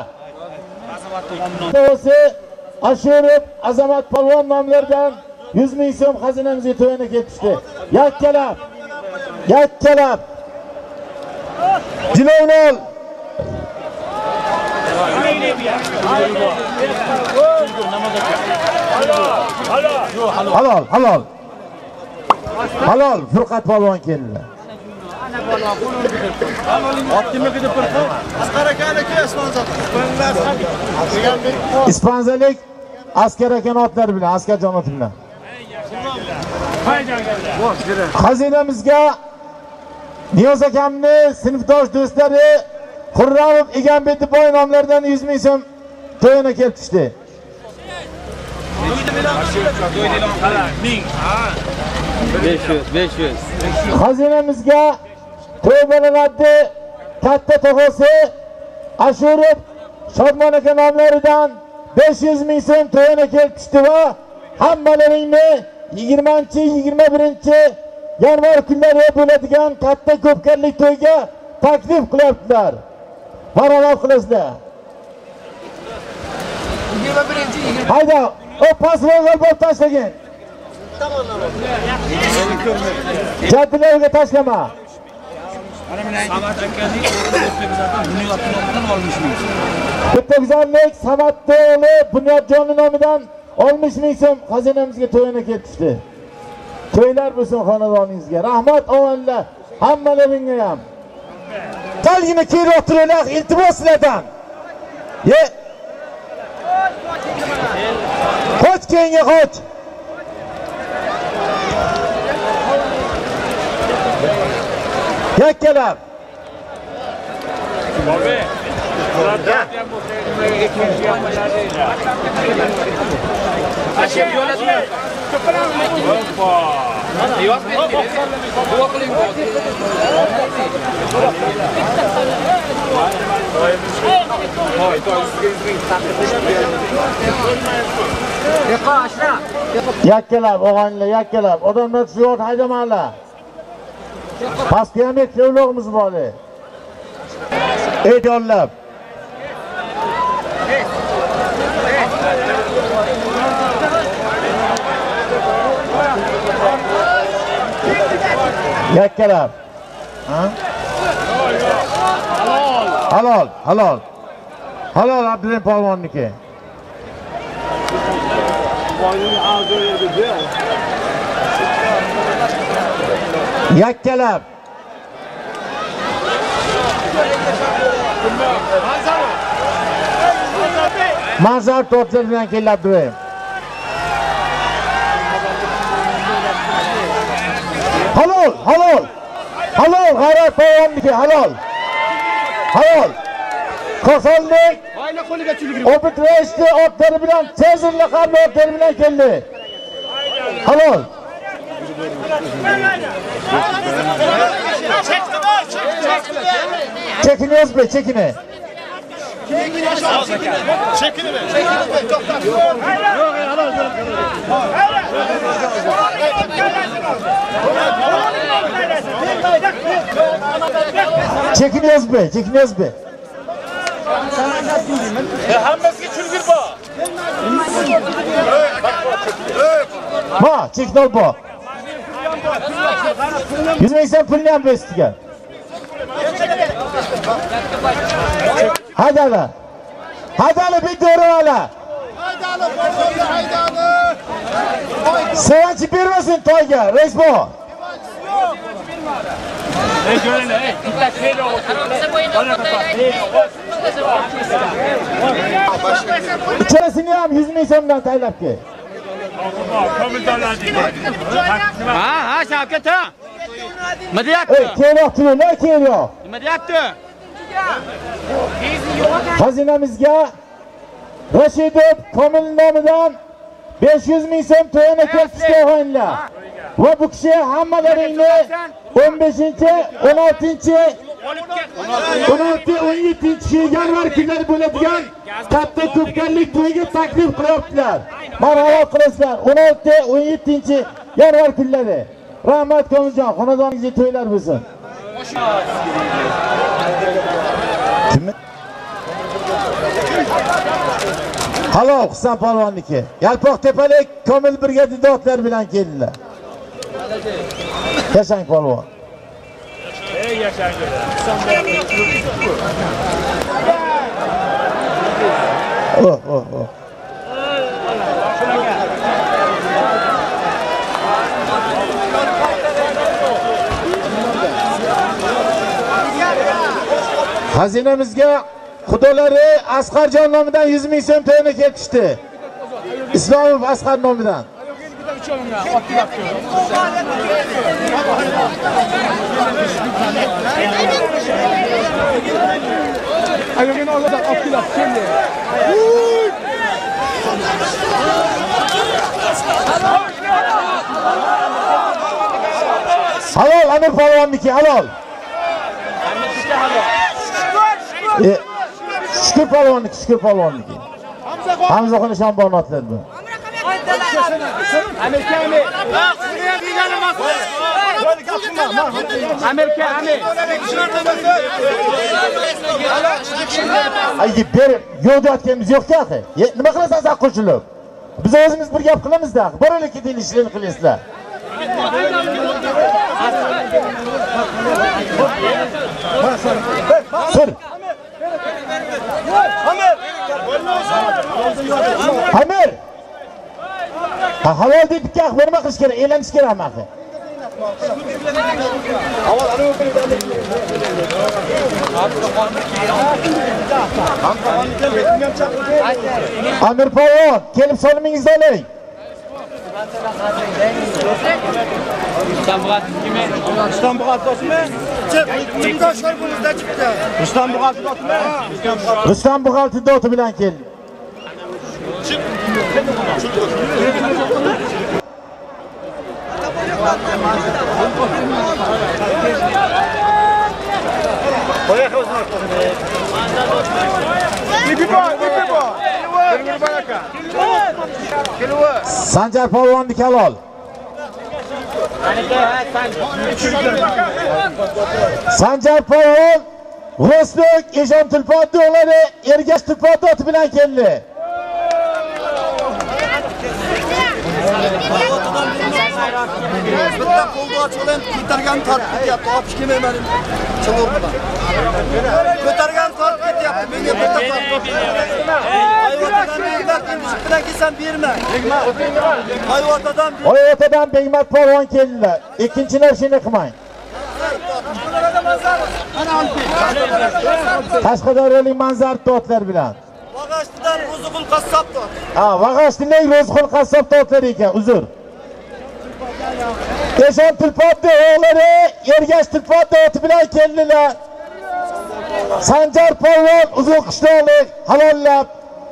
To'si Ashurov Azamat polvon nomlaridan yuz ming so'm xazinamizga to'yini kelib tushdi. Yakkalab. Yakkalab. Jilovnol. Halol, halol. Halol, Furqat polvon keldilar. Ispanzalik askar aka otlar bilan, askar jonoti bilan. Xazinamizga Niyoz akamning sinfdosh do'stlari Qurramov Egambetiboy nomlaridan yuz ming so'm to'yini kelib tushdi. besh yuz, besh yuz. Xazinamizga to'y bo'lanadi katta tog'asi Ashurov Shodmon aka nomlaridan besh yuz ming so'm to'yini kelib tushdi va hammalaringni yigirmanchi yigirma birinchi yanvar kunlari bo'ladigan katta ko'pkarlik to'yga taklif qilyaptilar. Marhamat qilasizlar. Hayda, O pasvogal bo'lib tashlagin. Jaddilarga tashlama. Samat akaning bunyodjon olmishmiz. Bitta güzellik Samatda o'g'li Bunyodjon nomidan oltmish ming so'm xazinamizga to'yini ketishdi. To'ylar bo'lsin xonadoningizga. Rahmat og'aylar, hammalaringga ham. Qolgina keyinroq turinglar, iltimos sizlardan. Ye. Qoch keyinga qoch. Yakkalab. Bobi. Yakkalab og'aylar, yakkalab. Odamlar suyot haydamanglar. Pastga ham eklovlarimiz bor. Ey yollab. Yakkalab. Ha? Halol, halol. Halol Abdurahim polvonniki. Yakkalab. Manzar to'rtlar bilan kelib turayim. Halol, halol. Halol, g'ayrat polvonniki, halol. Halol. Qo'sollik. Oyna qo'liga chulgir. Obitreshni otlari bilan Cezar laqabli otlari bilan keldi. Halol. Çekiniyoruz be, çekini. Çekini be. Çekiniyoruz be, çekiniyoruz be. Hammasiga chulgir bor. Ha, çekinol bu. Yüzmeysen pulni ham bestiga. Hadi hadi. Hadi hadi bir doğru hala. Sevinç vermesin toyga, reis bu. Ey görene, ey. Dikkat hele olsun. İçerisini ham yüz ming so'mdan taylab ki. Komandanlar deydi. Ha, ha, Shavkat ha. Nima deyapti? Ey, keyinroq turinglar, keyinroq. Nima deyapti? Xazinamizga Rashidov Komil nomidan besh yuz ming so'm to'yini keltirishga o'g'aylar. Va bu kishi hammalaringni o'n beshinchi, o'n oltinchi, o'n olti, o'n yettinchi yanvar kunlari bo'ladigan katta ko'pkarlik to'yiga taklif qilyaptilar. Marhamat qilasizlar. o'n olti, o'n yettinchi yanvar kunlari. Rahmat Komiljon, xonadoningizga to'ylar bo'lsin. Kimmi? Halol Husan polvonniki. Yalpoq tepalik Komil brigada otlar bilan keldilar. Yashang polvon. Ey yashang. Oh, oh, oh. Xazinamizga Xudolari Asqarjon nomidan yuz ming so'm to'yini ketishdi. Islomov Asqar nomidan. Ayog'ini olib olib keldi. Halol Amir polvonniki, halol. E, Shukur polvonniki, Shukur polvonniki. Hamzaxon Shambon otlar bu. Amerika, Amir. Amerika, Amir. Ay, ber, yo'q deyotganimiz yo'q-ku, axir. Nima qilasan sen qo'shilib? Biz o'zimiz bir gap qilamiz-da. Boralik keting ishlarni qilasizlar. Sir. Amir. Ha, halol deb ikki axborot nima qilish kerak? E'lanish kerak maqi. Amir Polvon, kelib solimingizni oling. Rustam Buxatovmi? Rustam Buxatovmi? Kimda shor bo'lishda chiqdi? Rustam Buxatovmi? Rustam Buxatovni oti bilan keldi. Sanjar Polvonni kalol. Sanjar Polvon Rosbek Eshon Tulpot o'g'lari Ergash Tulpot oti bilan keldi. Bitta qo'lga ochilib, ko'targan tortib ketyapti, olib kelmayman. Chilur bilan. Ko'targan tortib ketyapti, menga bitta tortib. Hayvotadan mehnat bilan kelsan berma. Hayvotadan Hayvotadan Begmat Polvon keldilar. Ikkinchilar shuni qilmang. Qashqadaryolik Manzar otlar bilan. Vag'ashtidan Ro'ziqul qassob tot. Ha, Vag'ashtidan Ro'ziqul qassob otlar ekan, uzr. Eshon Tulpot o'g'lari Ergash Tulpot oti bilan keldilar. Sanjar Polvon uzun qishloqlik halollab.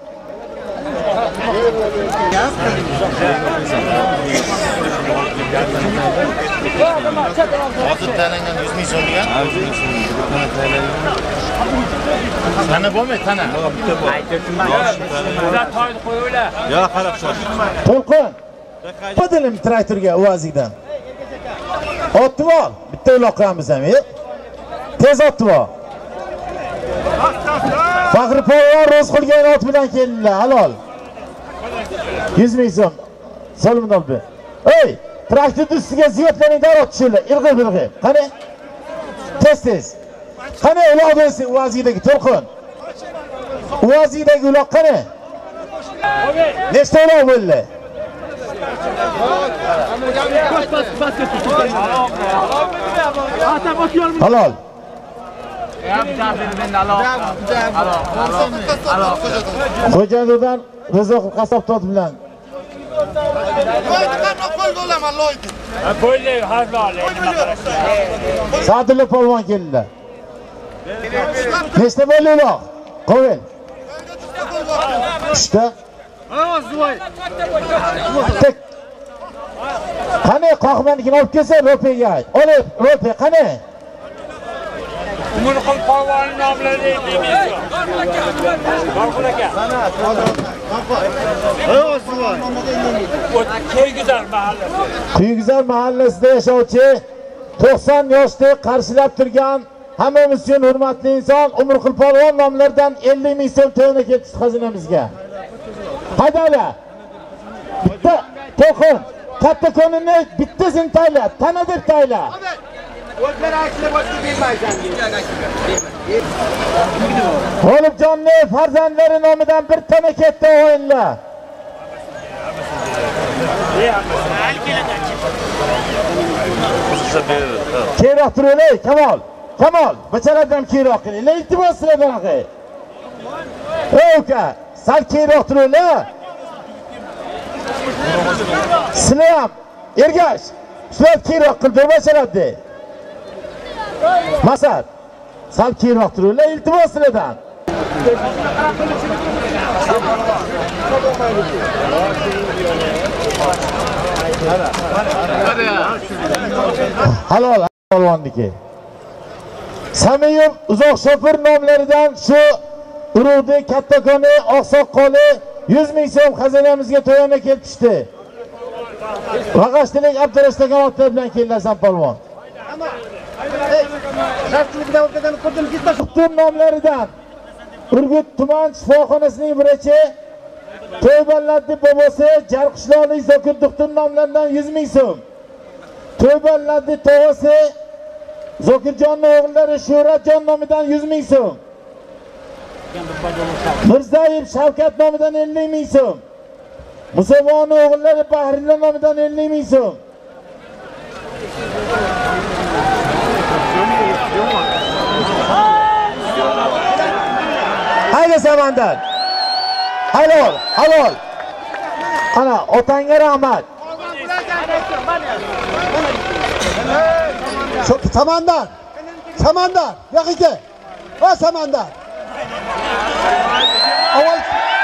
Hozir tanlangan yuz ming so'mga. Tana bo'lmaydi, tana. Ular toyni qo'yinglar. Yo, qarab tur. To'lqin. Badilim traktorga o'vazidan. Otib ol. Bitta uloqamiz ham, e? Tez otib ol. Faxri Polvon Ro'zqulgan ot bilan keldilar, halol. yuz ming so'm. Solimni olib. Ey, traktor ustiga ziyotlaring darot tushinglar. Ilg'i-bilg'i. Qani? Tez tez. Qani uloq bo'lsa o'vazidagi To'lqin. O'vazidagi uloq qani? Nechta uloq bo'ldi? Halol. Xo'jayindan Rizoqul qassob tot bilan. Sadulla Polvon keldilar. Nechta bo'ldi uloq? Qo'ying. uchta. Qani qoqmanikini olib kelsa, ro'pega ayt. Olib, ro'pe qani? Umurqul Polvonning nomlari deymiz. Qorqul aka. Qo'yguzar mahallasi. Qo'yguzar mahallasida yashovchi to'qson yoshda qarshilab turgan hammamiz uchun hurmatli inson Umurqul Polvon nomlaridan ellik ming so'm to'yini ketdi xazinamizga. Haydala. Bitta To'qin, katta konini bittasini tayla, tana deb tayla. O'zlari aytib o'tib bermaysan. G'olibjonning farzandlari nomidan bir tana ketdi o'yinlar. Keyroq turinglar, Kamol. Kamol, bachalardan keyroq qiling. Iltimos sizlardan aqay. Ey uka, sal keyroq turinglar. Sizlar ham Ergash, sizlar keyroq qildi, bachalarni. Masad, sal keyroq turinglar, iltimos sizlardan. Halol polvonniki. Samiyev Uzoq Shofir nomlaridan shu urug'ni kattakoni oqsoqqoli yuz ming so'm xazinamizga to'yona keltishdi. Vag'ashtilik Abdurashtagan otlar bilan keldilar polvon. Shartlikdan o'tgan qurdim gitma Xutun nomlaridan Urgut tuman shifoxonasining vrachi To'ybanlarning bobosi Jarqishloqlik Zokir Duxtur nomlaridan yuz ming so'm. To'ybanlarning tog'asi Zokirjonning o'g'illari Shuhratjon nomidan yuz ming so'm. Mirzayev Shavkat nomidan ellik ming so'm. Musomonning o'g'illari Bahrillo nomidan ellik ming so'm. Haydi Samandar. Halol, halol. Ana otangga rahmat. Samandar. Samandar, yo'q-ku. Va Samandar. Avval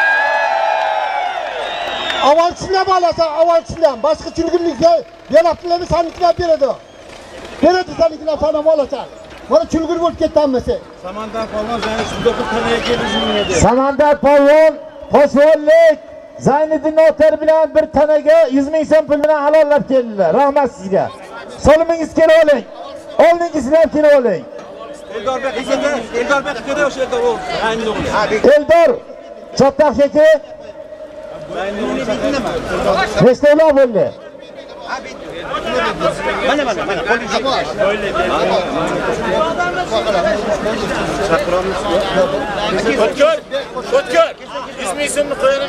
Avvalchisini ham olasan, avvalchisini ham. Boshqa chulgurlikka beraptilarmi, sanikilar beradi. Beradi sanikilar sana ham olasan. Mana chulgur bo'lib ketganmisiz? Samandar polvon Zayniddin Doktor tanaga kelishini. Samandar polvon Qo'shvo'llik Zayniddin Doktor bilan bir tanaga yuz ming so'm pul bilan halollab keldilar. Rahmat sizga. Solimingiz kelib oling. Oldingizlar ham kelib oling. Eldorbek aka, Eldorbek aka o'sha yerda u Zayniddin o'g'li. Eldor Chottaq aka. Nechta ular bo'ldi? Mana mana mana qo'lingiz. O'tkir, o'tkir. yuz ming so'mni qo'ying.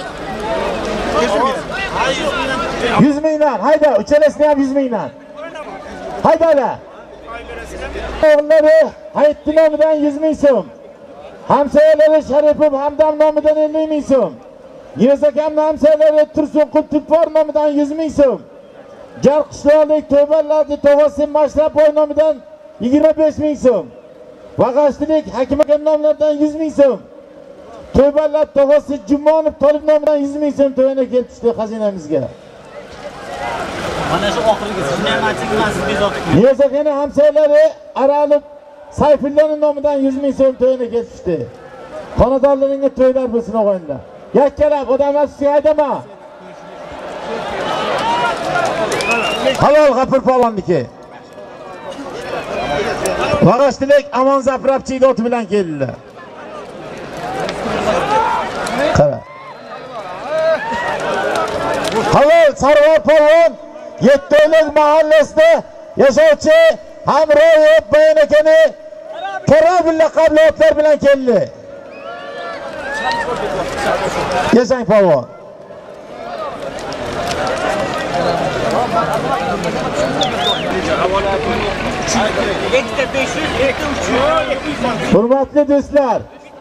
yuz mingdan, hayda, uchalasini ham yuz mingdan. Haydalar. O'g'illari Hayitdi nomidan yuz ming so'm. Hamsoyalari Sharipov Hamdam nomidan ellik ming so'm. Niyoz akamning hamsoyalari Tursunqul Tulpor nomidan yuz ming so'm. Jarqishloqlik To'ybanlarning tog'asi Mashrabboy nomidan yigirma besh ming so'm. Vag'ashtilik Hakim aka nomlaridan yuz ming so'm. To'ybanlar tog'asi Jumonov Tolib nomidan yuz ming so'm to'yina keltishdi xazinamizga. Mana shu oxirgi sizni ham aytsangiz bezovta. Niyoz akaning hamsoyalari Aralib Sayfulloning nomidan yuz ming so'm to'yina keltishdi. Xonadonlaringga to'ylar bo'lsin o'g'aylar. Yakkalab odamlar sizga haydama. Halol G'afur polvonniki. Vag'ashtilik Amon Zaprabchi oti bilan keldilar. Qara. Halol Sarvar polvon Yetto'ylik mahallasida yashovchi Hamroyev Bayon akani To'rabul laqabli otlar bilan keldi. Yashang polvon. Hurmatli do'stlar,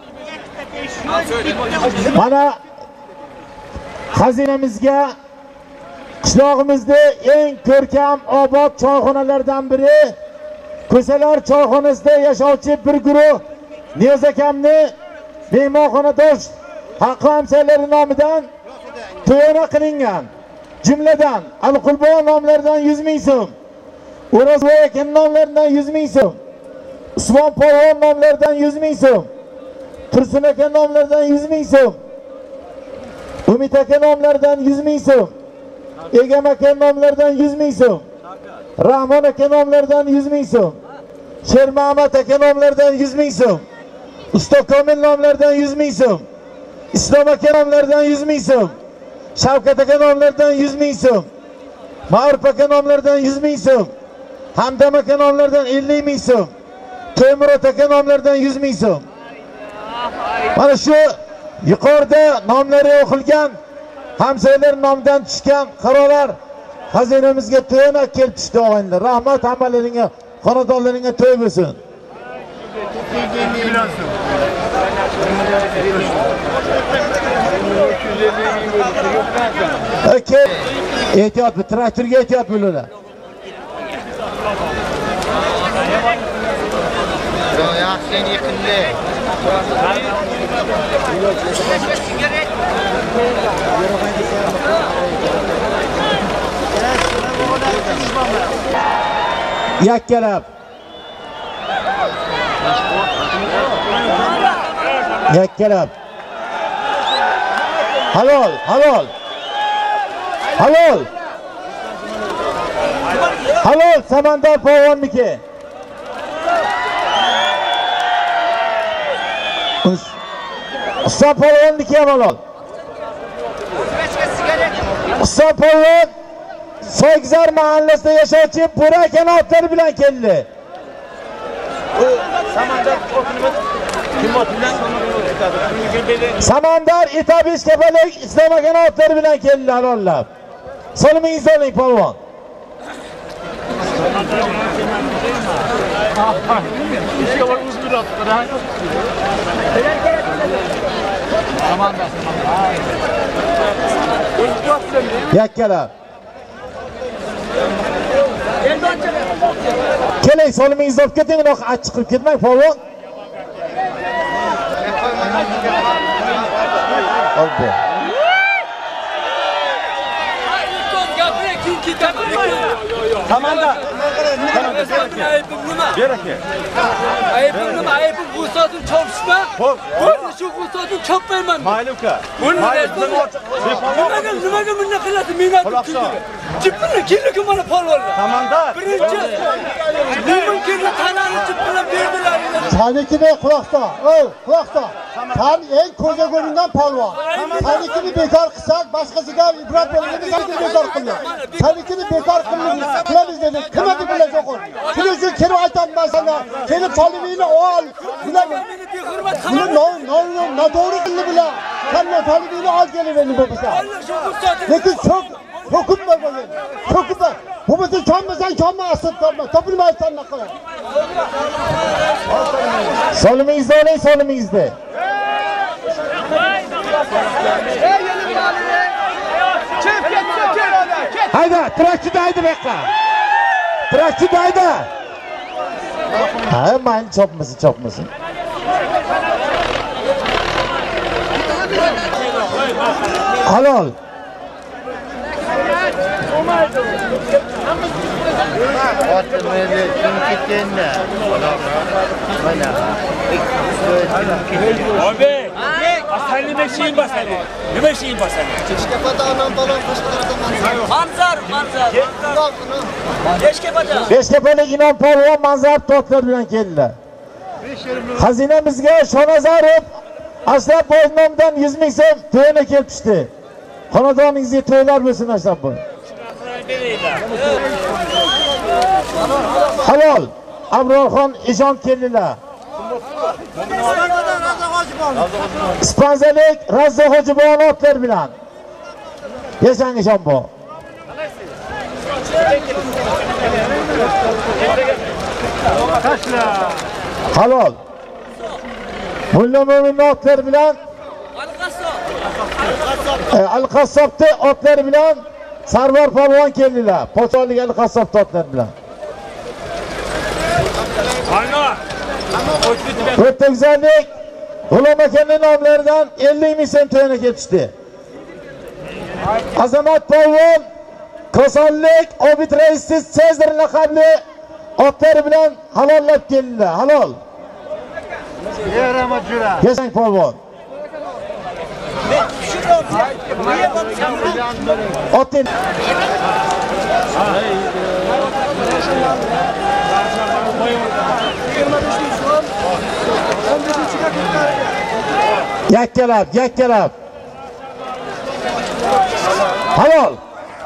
mana xazinamizga qishlog'imizda eng ko'rkam obod choyxonalardan biri Ko'salar choyxonasida yashovchi bir guruh Niyoz akamni mehmonxonadosh Haqqi hamsoyalari nomidan to'yona qilingan. Jumladan Alqulbon nomlaridan yuz ming so'm, O'rozboy aka nomlaridan yuz ming so'm, Usmon polvon nomlaridan yuz ming so'm, Tursun aka nomlaridan yuz ming so'm, Umid aka nomlaridan yuz ming so'm, Egam aka nomlaridan yuz ming so'm, Rahmon aka nomlaridan yuz ming so'm, Shermamat aka nomlaridan yuz ming so'm, Usto Komil nomlaridan yuz ming so'm, Islom aka nomlaridan yuz ming so'm, Shavkat aka nomlaridan yuz ming so'm, Ma'ruf aka nomlaridan yuz ming so'm, Hamdam aka nomlaridan ellik ming so'm, To'ymurod aka nomlaridan yuz ming so'm. Mana shu yuqorida nomlari o'qilgan hamsoyalar nomidan tushgan qarorlar xazinamizga to'yona kelib tushdi og'aylar. Rahmat hammalaringga, xonadonlaringga to'y bo'lsin. Okay. Ehtiyot, traktorga ehtiyot bo'linglar. Yaxshi yaqinda. Yakkalab. Yakkalab. Halol, halol. Halol. Halol Samandar polvonniki. Usta polvonniki ham halol. Islom polvon Soygzor mahallasida yashovchi Bo'ra kanotlar bilan keldi. Samandar o'tinimiz kim o'tidan Samandar etabish kapalik Islom kanotlar bilan keldi halollab. Solimingiz oling polvon. ishga bor o'z bilan. Samandar. Yakkalar. Keling, solimingizni olib keting, unoq achchiq qilib ketmang polvon. Oldi. Tamanda. Ber aka. Aybim nima? Aybim bu soatni chopishma. Bo'ldi shu bu soatni chopmayman. Mayli uka. Nimaga nimaga bunday qilasiz? Meni Chippini keldi mana polvonlar. Tamanda. Birinchi Limon keldi tanani chippilab berdilar. Sanikini quloqda, ey, quloqda. Sen eng ko'za ko'ringan polvon. Sanikini bekor qilsak, boshqasiga ibrat bo'ladi, sanikini bekor qilamiz. Sanikini bekor qilamiz dedi. Kim edi bular yo'q. Shuning uchun kelib aytaman sana. Kelib Tolibiyni ol. Bular Meni behurmat bular no, no, no, noto'g'ri qildi bular. Sen Tolibiyni ol kelib endi bu biza. shu bu soatni Lekin çok Tokunma böyle. Tokunma. Bu bizi çanmasan çanma asıp topma. Topulmaysan ne kadar. Solimingizni oling, solimingizni. Hayda, trakchi daydi beqqa. Trakchi daydi. Ha, mayli chopmasin, chopmasin. Halol. Otmaydi, kim ketganda. Mana. Abi, asal nima ishin basali? Nima ishin basali? Manzar, manzar. Beshkapada. Beshkapalik Inom polvon manzar totlar bilan keldilar. Xazinamizga Shonazarov Ashraf boy nomidan yuz ming so'm to'yini kelib tushdi. Xonadoningizga to'ylar bo'lsin Ashraf boy. Halol. Abrorxon eshon keldilar. Sponzalik Razzo Hojibon otlar bilan. Yashang eshonbo. Halol. Mulla Mo'min otlar bilan Al-Qassobda otlar bilan Sarvar polvon keldilar. Pochonlik Al-Qassob otlar bilan. Ana. O'ta güzellik G'ulom akaning nomlaridan ellik ming so'm to'yini ketishdi. Azamat polvon Kosonlik Obid Reissiz Sezar laqabli otlar bilan halollab keldilar. Halol. Yerama jura. Yashang polvon. Otin. Yakkalab, yakkalab. Halol.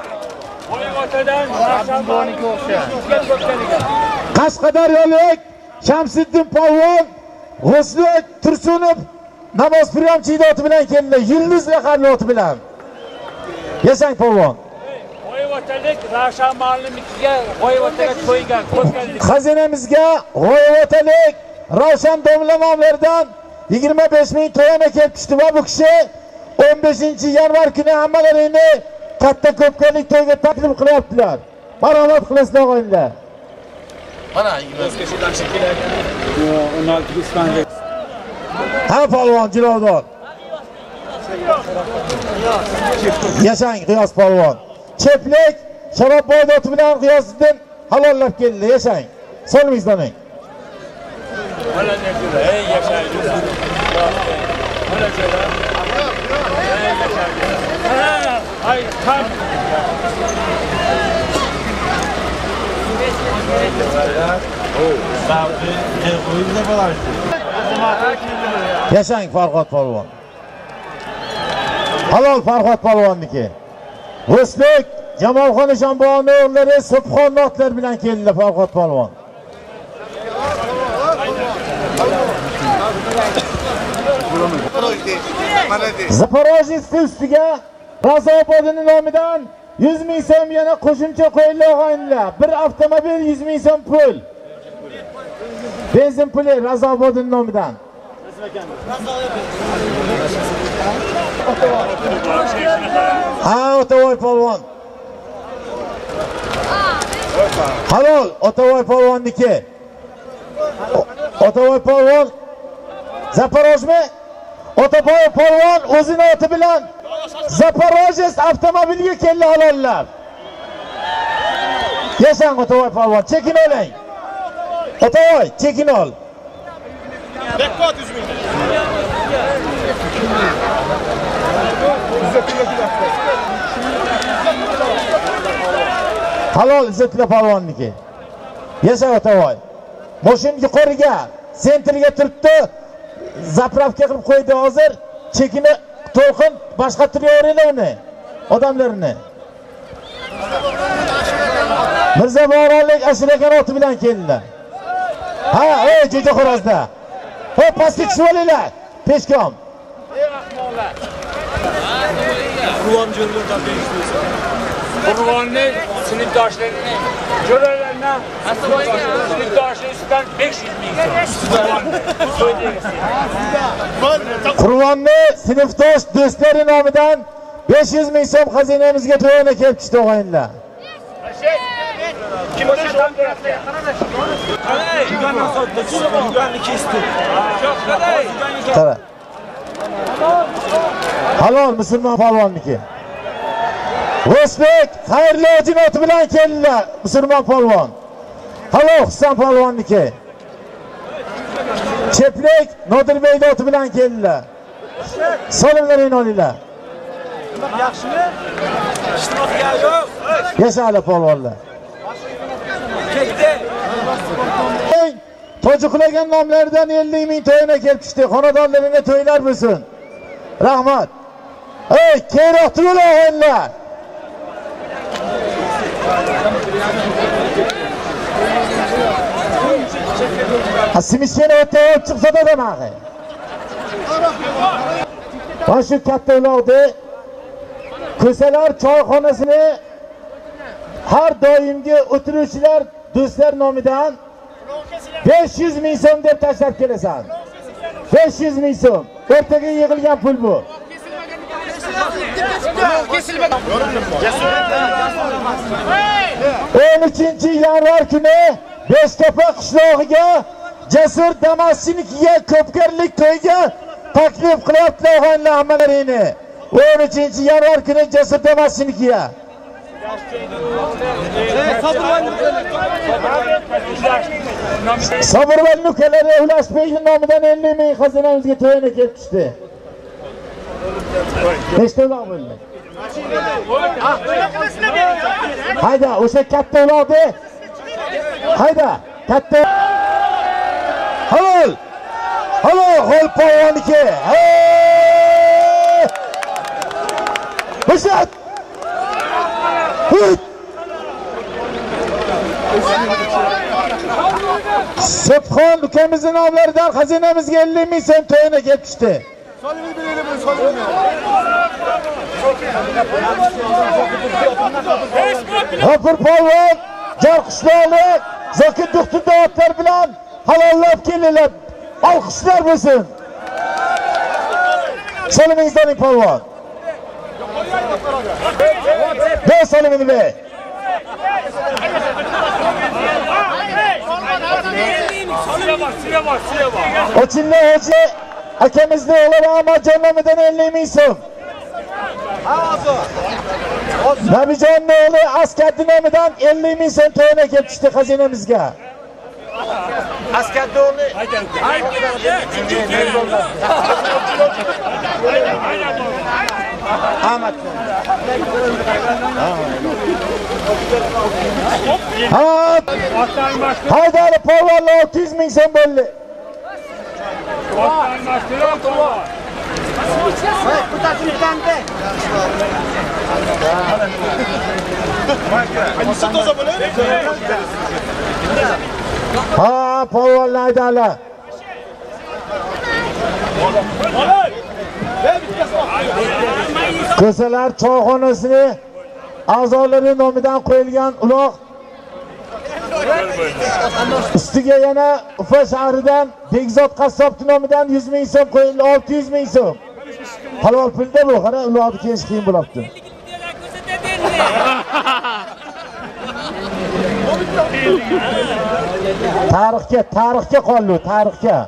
Qashqadaryolik Shamsiddin polvon G'usli Tursunov namoz priyomchi oti bilan keldi. Yulduz laqabli oti bilan. Yashang polvon. G'oyivotalik Ravshan muallimiga G'oyivotaga to'ygan, qo'zg'aldik. Xazinamizga G'oyivotalik Ravshan domla nomlaridan yigirma besh ming to'yini kelib tushdi va bu kishi o'n beshinchi yanvar kuni hammalarini katta ko'pkalik to'yga taklif qilyaptilar. Marhamat qilasizlar o'g'illar. Mana yigirma Ha polvon jilovdor. Yashang G'iyos polvon. Cheplik Sharob boydoti bilan G'iyosiddin halollab keldi. Yashang. So'lingizdan oling. Mana ne jura, ey yashang. Mana jura. Ey yashang. Ha, ay, kam. Yashang Farhod polvon. Halol Farhod polvonniki. O'zbek Jamolxon Eshonboyning o'g'illari Subhon otlar bilan keldi Farhod polvon. Zaporojets ustiga Razobodning nomidan yuz ming so'm yana qo'shimcha qo'yildi og'aynilar. Bir avtomobil yuz ming so'm pul. Benzin puli Razobodning nomidan. Ha, Otovoy polvon. Halol, Otovoy polvonniki. Otovoy polvon Zaporojmi? Otovoy polvon o'zini oti bilan Zaporojets avtomobiliga keldi halollab. Yashang Otovoy polvon, chekin oling. Otovoy, chekin ol. Bekot yuz ming. Halol Izzatilla polvonniki. Yashang Otovoy. Moshin yuqoriga, sentrga turibdi. Zapravka qilib qo'ydi hozir. Chekini to'lqin boshqa turaveringlar uni. Odamlarni. Mirza Boronlik Ashirakan oti bilan keldilar. Ha, ey jo'ja xo'rozda. Hop, pastga tushib olinglar. Peshkom. Ey rahmonlar. Qur'on jo'rlardan berishdi. Qur'onning sinfdoshlarini jo'ralaridan sinfdoshlar ustidan besh yuz ming so'm. Qur'onni sinfdosh do'stlari nomidan besh yuz ming so'm xazinamizga to'yona kelib chiqdi og'aynilar. Kim o'sha beradi? Qalay, yuganni sotdi, yuganni kesdi. Yo'q, qalay. Qara. Halol musulmon polvonniki. O'zbek xayrli oti bilan keldilar musulmon polvon. Halol Husan polvonniki. Cheplik Nodirbey oti bilan keldilar. Salomlaring olinglar. Yaxshimi? Ishtirokga yo'q. Yashali polvonlar. Ketdi. Tojiqlagan nomlaridan ellik ming to'yina kelib chiqdi. Xonadonlarga to'ylar bo'lsin. Rahmat. Ey, keyinroq turinglar o'g'illar. Asimishkani o'tib chiqsa-da demag'i. Va shu katta ulovdi Ko'salar choyxonasini har doimgi o'tiruvchilar do'stlar nomidan besh yuz ming so'm deb tashlab kelasan. besh yuz ming so'm. Ertaga yig'ilgan pul bu. o'n uchinchi yanvar kuni Beshtepa qishlog'iga Jasur Damasinikiga ko'pkarlik to'yga taklif qilyapti og'aynilar hammalaringni. o'n uchinchi yanvar kuni Jasur Damasinikiga. Sabirvan ukalari Ulashbekning nomidan ellik ming xazinamizga to'yina kelib tushdi. Nechta uloq bo'ldi? Hayda, o'sha katta uloqni. Hayda, katta. Halol. Halol, G'ol polvonniki. Bo'shat. Subhon ukamizning nomlaridan xazinamizga ellik ming so'm to'yina kelib tushdi. Solini beraylik buni, solini. G'afur polvon, Jarqishloqlik Zokir Duxturdovlar bilan halollab keldilar. Olqishlar bo'lsin. Solimingizdan polvon. Be solimini be. Ochinli hoji akamizni o'g'li Ahmadjon nomidan ellik ming so'm. Nabijonning o'g'li Askaddi nomidan ellik ming so'm to'yina kelib tushdi xazinamizga. Askaddi o'g'li. Ahmad. Haydari polvonlar olti yuz ming so'm bo'ldi. Ha, polvonlar aytadilar. Ko'salar choyxonasini a'zolari nomidan qo'yilgan uloq ustiga yana Ufa shahridan Bekzod qassob nomidan yuz ming so'm qo'yildi, olti yuz ming so'm. Halol pulda bu, qara uloqni kelish qiyin bo'libdi. Tarixga, tarixga qoldi, tarixga.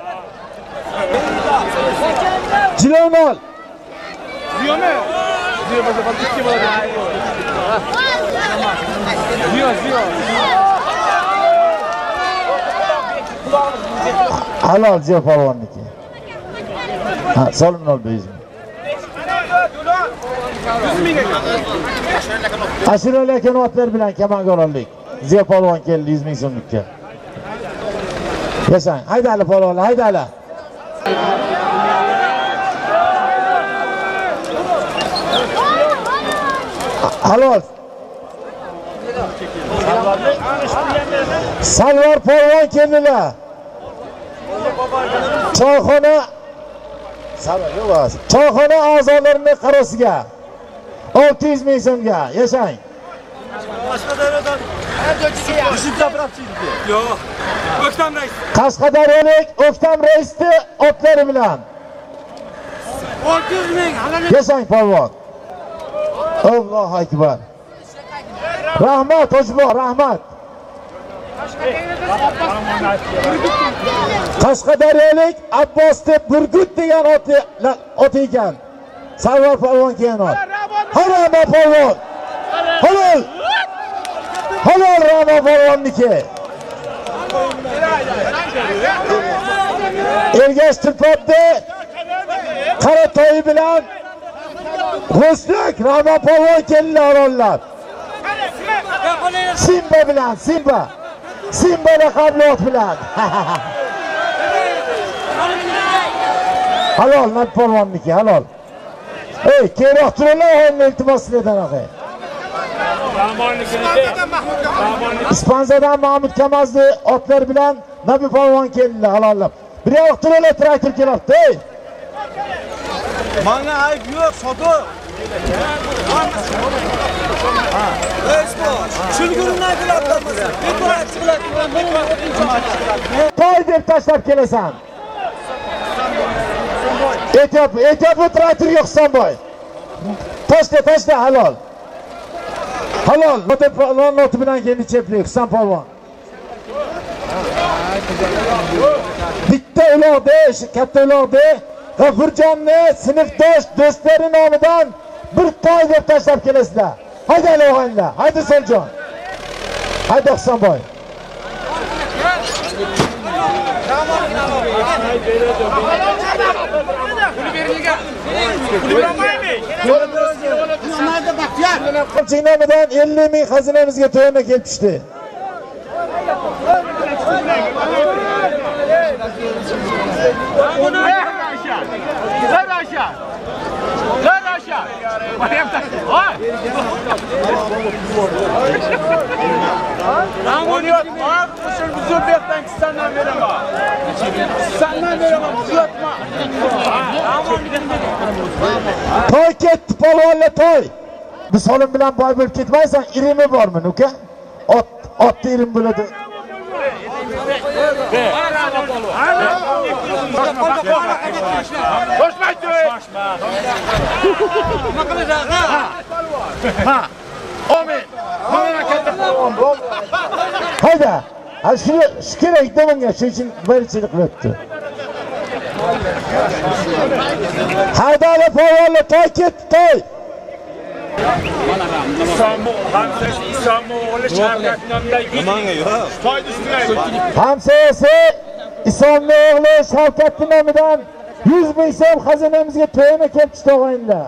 Jilovnol. Ziyome. Ziyo bo'lsa qolib ikki bo'ladi. Ziyo, ziyo. Halol Ziyo polvonniki. Ha, solimnol besh ming. Ashirali aka otlar bilan kamonga oldik. Ziyo polvon keldi yuz ming so'mlikka. Yashang, haydali polvonlar, haydali. Halol. Salvar polvon keldilar. Choyxona Choyxona a'zolarining qarosiga olti yuz ming so'mga. Yashang. Yo'q. O'ktam rais. Qashqadaryolik O'ktam raisni otlari bilan olti yuz ming. Yashang polvon. Allohu akbar. Rahmat Tojbo, rahmat. Qashqadaryolik Abbos deb Burgut degan oti oti ekan. Sarvar polvon keyin ot. Harama polvon. Halol. Halol Rama polvonniki. Ergash Tilpotda Qaratoy bilan G'usnak Rama polvon keldilar orollar. Simba bilan, Simba. Simba laqabli ot bilan. Halol Nat polvonniki, halol. Ey, keyinroq turinglar, o'yinni iltimos sizlardan aka. Ispanzadan Mahmud Kamazli otlar bilan Nabi polvon keldilar, halollab. Bir yoq turinglar, traktor kelyapti, ey. Menga ayb yo'q, sotuq. Toy deb tashlab kelasan. Aytyap, aytyap bu traktor yo'q Husanboy. Tashla, tashla halol. Halol, o'ta polvon noti bilan keldi cheplik Husan polvon. Bitta uloqda, katta uloqda G'afurjonni sinfdosh do'stlari nomidan bir toy deb tashlab kelasizlar. Haydanglar o'g'aylar, hayda Soljon. Hayda Husanboy. Nomidan ellik ming xazinamizga to'yona kelib tushdi. Toy ketdi polvonlar toy. Misolim bilan boy bo'lib ketmaysan, irimi bormi uka? Ot, otda irim bo'ladi. Boshmaydi. Nima qilasiz? Ha. Amin. Mana katta polvon bu. Hayda. Ha shu shu kerak demonga, shu uchun birinchilik qilibdi. Haydali polvonlar toy ketdi, toy. Hamsasi Isomli o'g'li Shavkat nomidan yuz ming so'm xazinamizga to'yona kelib tushdi o'g'aylar.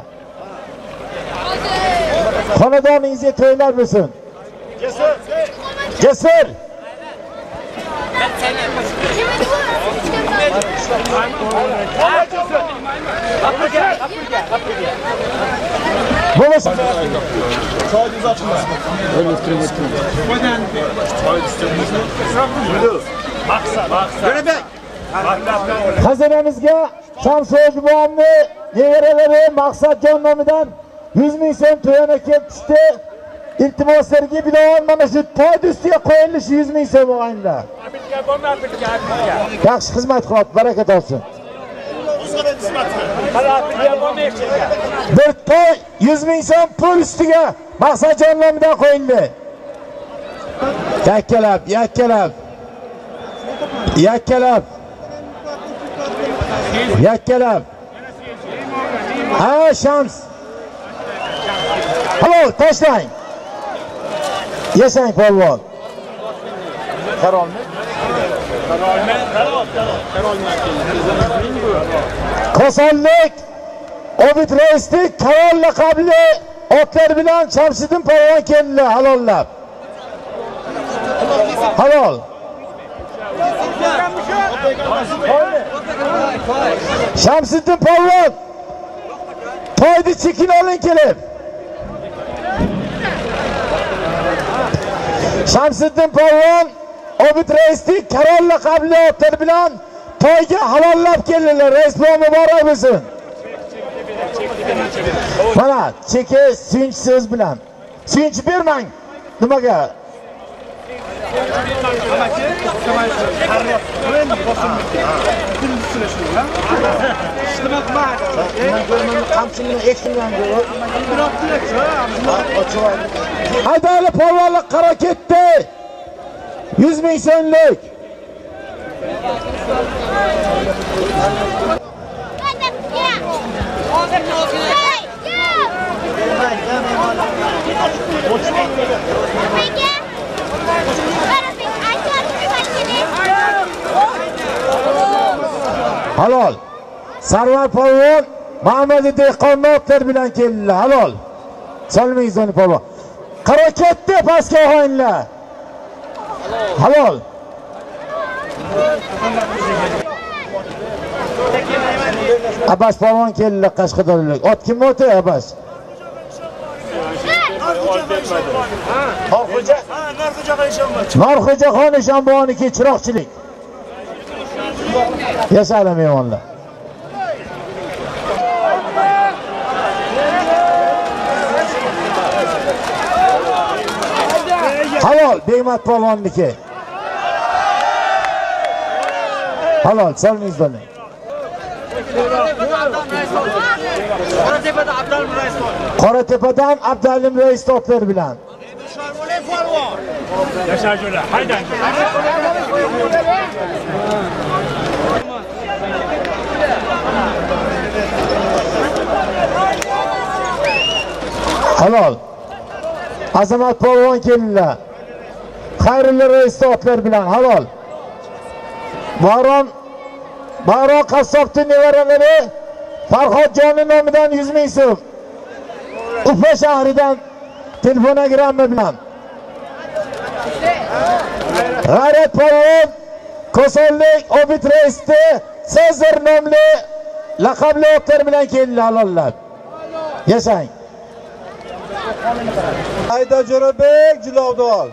Xonadoningizga to'ylar bo'lsin. Jasur. Jasur. Afrika, Afrika, Afrika. Bo'lmasa Xazinamizga Shamso'z buvamni nevaralari Maqsadjon nomidan yuz ming so'm to'yana ketishdi. İltimoslarga binoan mana shu to'y ustiga qo'yilishi yuz ming so'm o'g'aylar. Yaxshi xizmat qilyapti, baraka topsin. Bir to'y yuz ming so'm pul ustiga Maqsadjon nomidan qo'yildi. Yakkalab, yakkalab. Yakkalab. Yakkalab. Ha, Shams. Halol, tashlang. Yasang polvon. Qarolmi? Qarolmi? Qarolmi. Kosonlik Obid Reislik Qarol laqabli otlar bilan Shamsiddin polvon keldilar halollab. Halol. Shamsiddin polvon to'yni chekin oling kelib. Shamsiddin polvon Obid Reislik Qarol laqabli otlar bilan to'yga halollab keldilar. Reis bilan muborak bo'lsin. Mana cheki suyunch so'z bilan. Suyunch bermang. Nimaga? Haydali polvonlik qaro ketdi. yuz ming so'mlik. Halol. Sarvar polvon Muhammad Dehqonotlar bilan keldilar. Halol. Salmingizni polvon. Qaro ketdi pastga o'g'aylar. Halol. Abbas polvon keldilar Qashqadaryolik. Ot kim o'ti Abbas? Norxo'ja. Ha, Norxo'jaxon Eshonboy. Norxo'jaxon Eshonboyniki chiroqchilik. Yashalar mehmonlar. Halol Begmat polvonniki. Halol salmingizni. Qoratepadan Abdalim Rais otlar. Qoratepadan Abdalim Rais otlar bilan. Yashajlar, haydang. Halol. Azamat polvon keldilar. Xayrullo Rais otlar bilan halol. Baron Baron qassobning nevaralari Farhodjonning nomidan yuz ming so'm. Ufa shahridan telefonogramma bilan. G'ayrat polvon Kosonlik Obid Reisni Sezar nomli laqabli otlar bilan keldilar halollar. Yashang. Hayda Jo'rabek Jilovdor.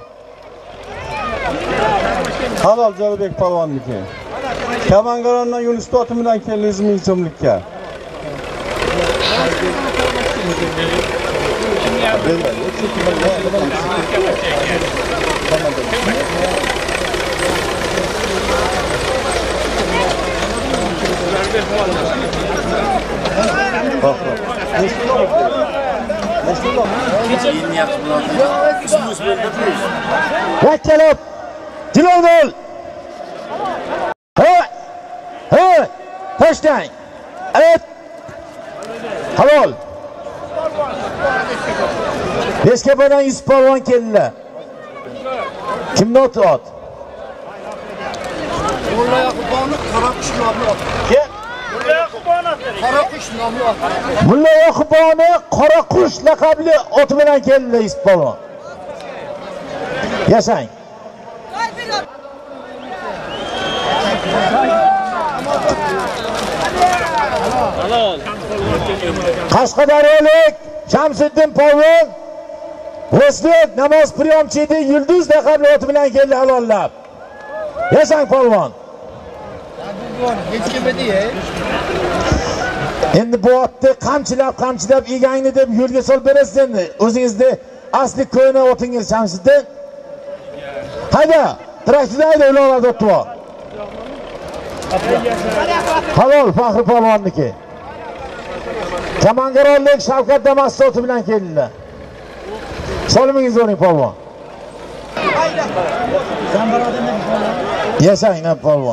Halol Jo'rabek polvonniki. Kamangarondan Yunus To'ti bilan keldi yuz ming so'mlikka. Vakkalab Jilovdor. Ha! Ha! Tashlang. Evet. Halol. Beskapadan Yusuf polvon keldilar. Kimni oti ot? Mulla Yaquboni Qaraqush nomli ot. Kim? Mulla Yaquboni Qaraqush nomli ot. Mulla Yaquboni Qaraqush laqabli ot bilan keldilar Yusuf polvon. Yashang. Halol. Qashqadaryolik Shamsiddin Polvon O'zbek namoz priyomchidi yulduz laqabli oti bilan keldi halollab. Yashang polvon. Hech kim edi-ya. Endi bu otni qamchilab, qamchilab egangni deb yo'lga solib berasiz endi. O'zingizni asli ko'yna otingiz Shamsiddin. Hayda, traktorda hayda ularni o'tib. Halol Faxri polvonniki. Kamangaronlik Shavkat Damasov oti bilan keldilar. Salomingiz bo'ling polvon. Yashang nab polvon.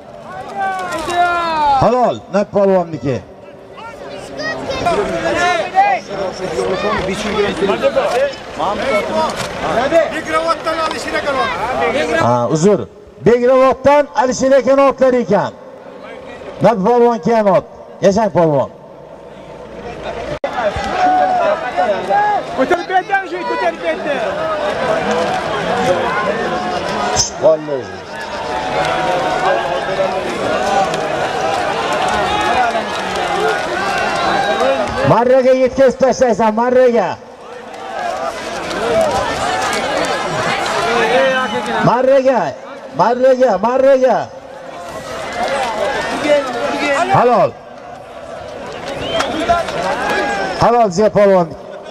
Halol nab polvonniki. Begravoddan Alisher aka. Ha, uzr. Begravoddan Alisher aka otlar ekan. Nab polvon kanot. Yashang polvon. Ko'tarib bergan shu ko'tarib berdi. Vallahi. Marraga yetkazib tashlaysan, marraga. Marraga, marraga, marraga. Halol. Halol Ziya polvon.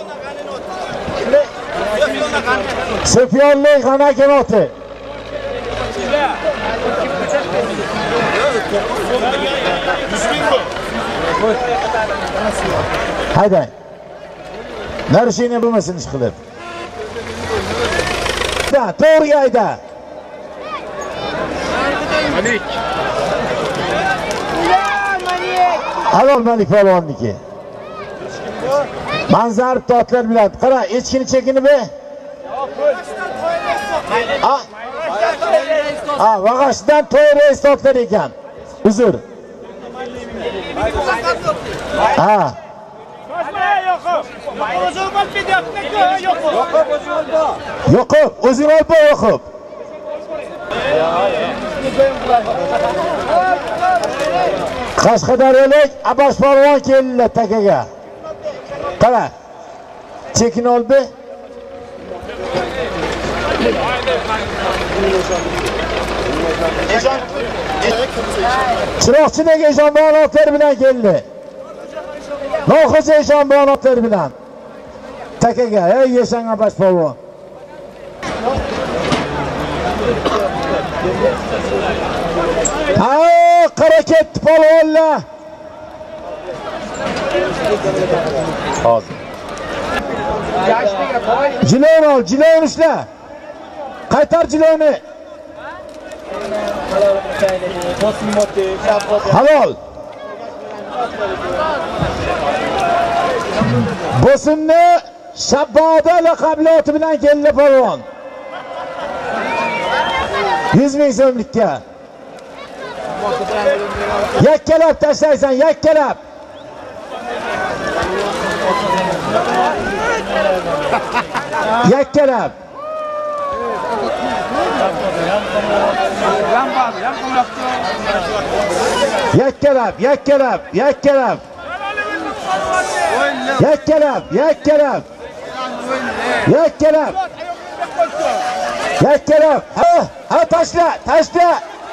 Sufyonlik G'ana kanoti. Haydang. Narishini bo'lmasin ish qilib. Da, to'g'riga hayda. Malik. Halol Malik polvonniki. Manzar totlar bilan qara, echkini chekini be. Ha. Ha, vag'ashdan to'y reis totlar ekan. Uzr. Ha. Yo'qob, o'zing ol bu yo'qob. Qashqadaryolik Abash polvon keldilar takaga. Qara. Chekin ol be. Chiroqchidagi Eshonbon otlar bilan keldi. Noxo'ja Eshonbon otlar bilan takaga, ey Yeshang Abash polvon. Ha, qara ketdi polvonlar. Hozir. Jilon ol, jilon ishla. Qaytar jiloni. Halol. Bosimni Shabboda laqabli oti bilan keldi polvon. yuz ming so'mlikka. Yakkalab tashlaysan, yakkalab. Yakkalab. Yakkalab, yakkalab, yakkalab. Yakkalab, yakkalab. Yakkalab. Yakkalab. Ha, ha tashla, tashla.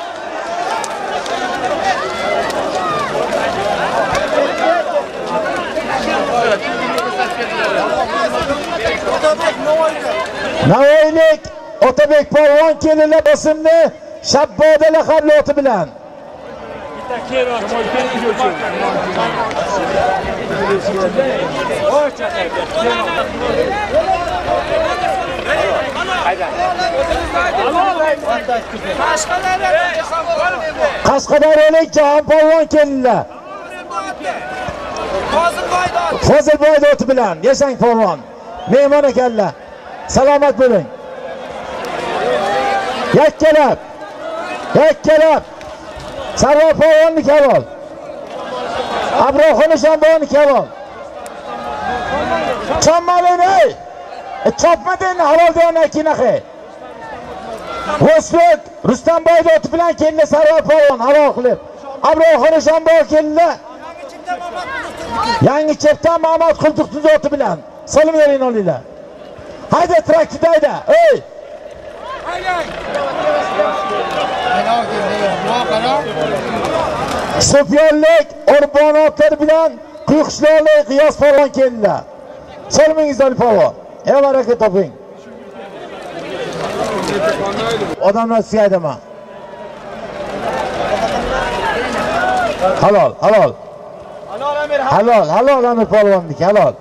Navoiylik Otabek polvon keldilar bosimni Shabboda laqabli oti bilan. Qashqadaryolik Jahon polvon keldilar. Fozilboy oti bilan. Yashang polvon. Mehmon ekanlar. Salomat bo'ling. Yakkalab. Yakkalab. Sarvar polvonni kalol. Abroxon Eshonbonni kalol. Chommaling ey. Chopmading halol degan kinaxe. O'zbek Rustamboy oti bilan keldi Sarvar polvon halol qilib. Abroxon Eshonboy keldi. Yangi Chepdan Mahmud Qulduqning zoti bilan salom bering olinglar. Hayda traktida hayda. Ey! Sufyonlik urbanotlar bilan Quyuqishloqlik G'iyos polvon keldilar. Salmingiz olib polvon. Ey baraka toping. Odamlar sizga aytaman. Halol, halol. Halol, halol Amir polvonniki, halol.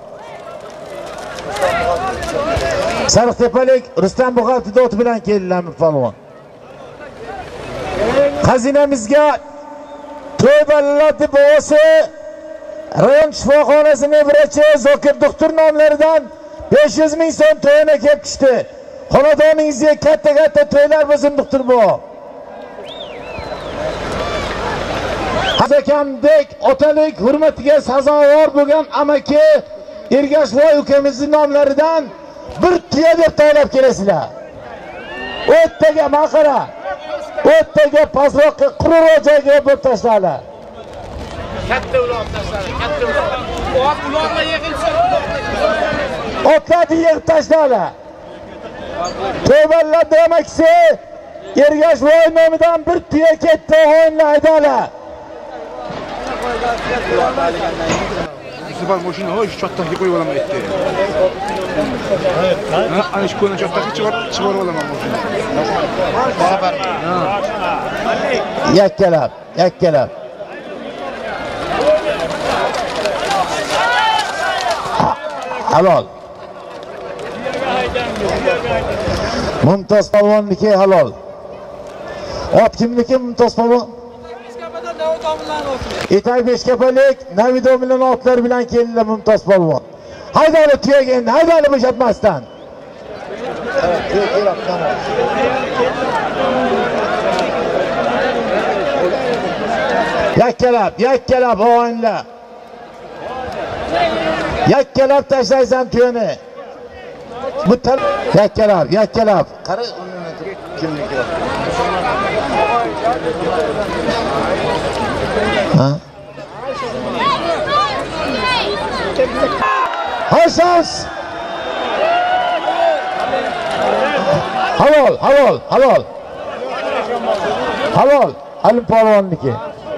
Sariqtepalik Rustam Bug'ati doti bilan keldilar Amir polvon. Xazinamizga to'y bolalar deb o'si rayon shifoxonasining vrachi Zokir doktor nomlaridan besh yuz ming so'm to'yini kelib tushdi. Xonadoningizga katta-katta to'ylar bo'lsin doktor bu. Hazakamdek otalik hurmatiga sazovor bo'lgan amaki Ergashvoy ukamizning nomlaridan bir tuya deb tayyorlab kelasizlar. O'tdaga maqara. O'tdaga pasroqqa quruq joyga bo'lib tashlanglar. Katta uloq tashladi, katta uloq. Ot uloqlar yig'ilsin. Otlarni yig'ib tashlanglar. To'ybalar demakchi Ergashvoy nomidan bir tuya ketdi o'yinni haydanglar. Sifat mashina hoy cho'ttaga qo'yib olaman aytdi. Ha, ana shu ko'na cho'ttaga chiqarib chiqarib olaman mashina. Barabar. Yakkalab, yakkalab. Halol. Mumtoz polvonniki halol. Ot kimniki Mumtoz polvon? Etay Beshkapalik Navidomilan otlar bilan keldilar Mumtoz polvon. Haydali tuyaga endi, haydali bo'shatmasdan. Yakkalab, yakkalab o'yinlar. Yakkalab tashlaysan tuyani. Bu yakkalab, yakkalab. Qara kimniki? Ha? Hoşans. Halol, halol, halol. Halol, Alim polvonniki.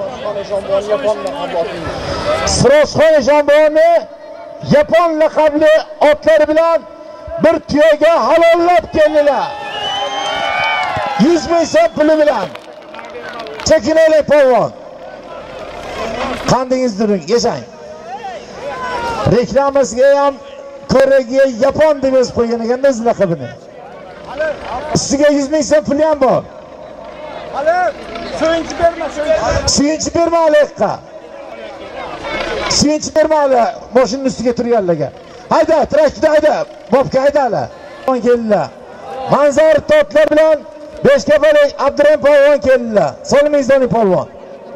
Sirojxon Eshonboyni Yapon laqabli otlari bilan bir tuyaga halollab keldilar. yuz ming so'm puli bilan. Chekinaylik polvon. Qandingiz during, yashang. Reklamasiga ham ko'ragiga Yapon deb yozib qo'ygan ekan o'z laqabini. Ustiga yuz ming so'm puli ham bor. Hali suyunchi berma, suyunchi. Suyunchi berma Alekqa. Suyunchi berma ala mashinaning ustiga turganlarga. Hayda, traktda hayda, bobga haydala. Polvon keldilar. Manzar totlar bilan Beshkapalik Abdurahim polvon keldilar. Salomingizdan polvon.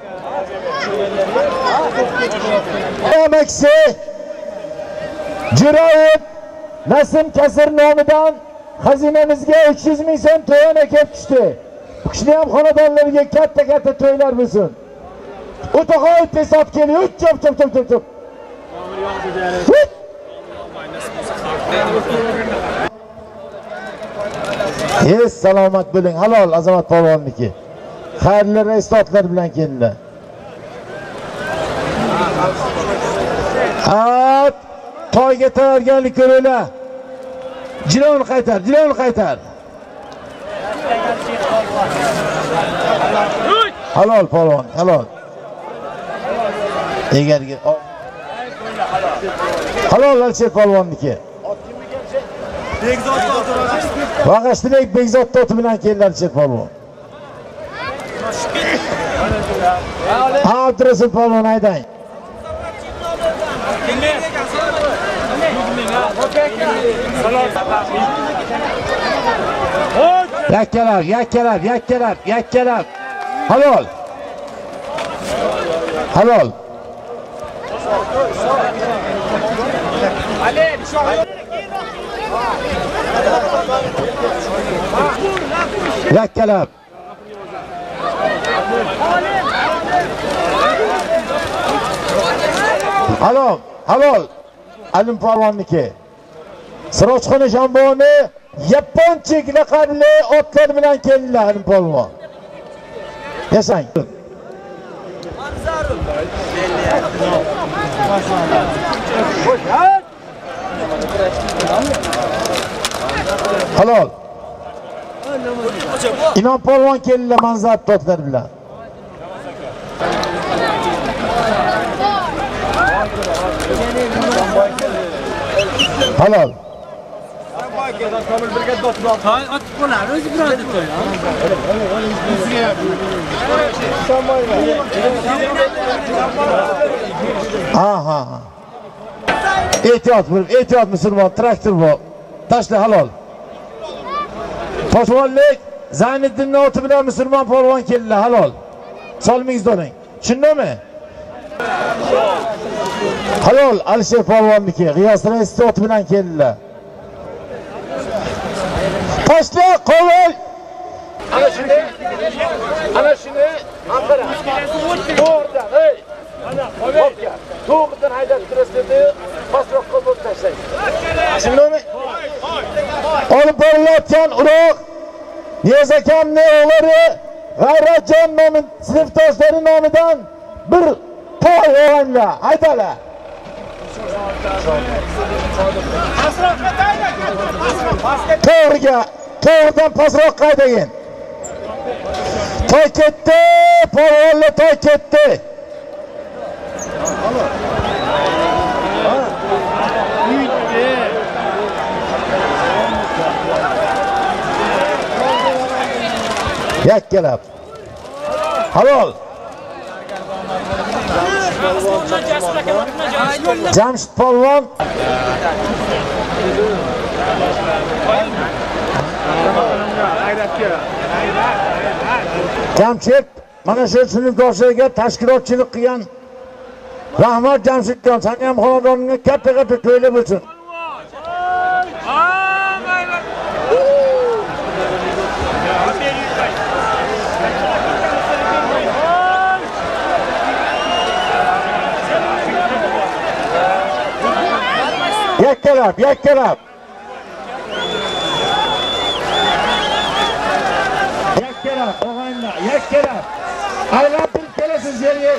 Amaksi Jurayev Nasim Kasir nomidan xazinamizga uch yuz ming so'm to'yona kelib tushdi. Bu kishini ham xonadonlariga katta-katta to'ylar bo'lsin. O'taqoy tesot keliyor. Chop chop chop chop chop. Yes, salomat bo'ling. Halol Azamat polvonniki. Xayrli reistotlar bilan keldilar. At toyga tayyorgarlik ko'ringlar. Jilovni qaytar, jilovni qaytar. Halol polvon, halol. Egarga halol Alsher polvonniki. Begzod oti Vag'ashtilik Begzod oti bilan keldilar Alsher polvon. Abdurasul polvon haydang. Yakkalab, yakkalab, yakkalab, yakkalab. Halol. Halol. Yakkalab. Halol, halol. Alim polvonniki. Sirojxon Eshonboyni Yaponchik laqabli otlar bilan keldilar Alim polvon. Yashang. Halol. Inom polvon keldilar manzat otlar bilan. Halol. Aha. Ehtiyot bo'l, ehtiyot musulmon, traktor bu. Tashla halol. Toshvonlik Zayniddinning oti bilan musulmon polvon keldilar, halol. Solmingiz do'ring. Tushundingmi? Halol Alisher polvonniki, G'iyos raisning oti bilan keldilar. Tashla qo'l. Ana shuni, ana shuni, Anqara. To'g'ridan, ey. Ana qo'yga. To'g'ridan haydab turasizda, pastroqqa bo'lib tashlang. Tushundingmi? Olib borilayotgan urug' Niyoz akamning o'g'lari G'ayratjon nomi sinfdoshlari nomidan bir to'y o'g'anlar, aytalar. To'g'riga, to'g'ridan pastroq haydagin. To'y ketdi, polvonlar to'y ketdi. Yakkalab. Halol. Jamshid polvon. Jamshid mana shu sinfdoshlariga tashkilotchilik qilgan rahmat Jamshidjon, sen ham xonadoningga katta-katta to'ylar bo'lsin. Yakkalab, yakkalab. Yakkalab, og'aylar, yakkalab. Aylantirib kelasiz yerga.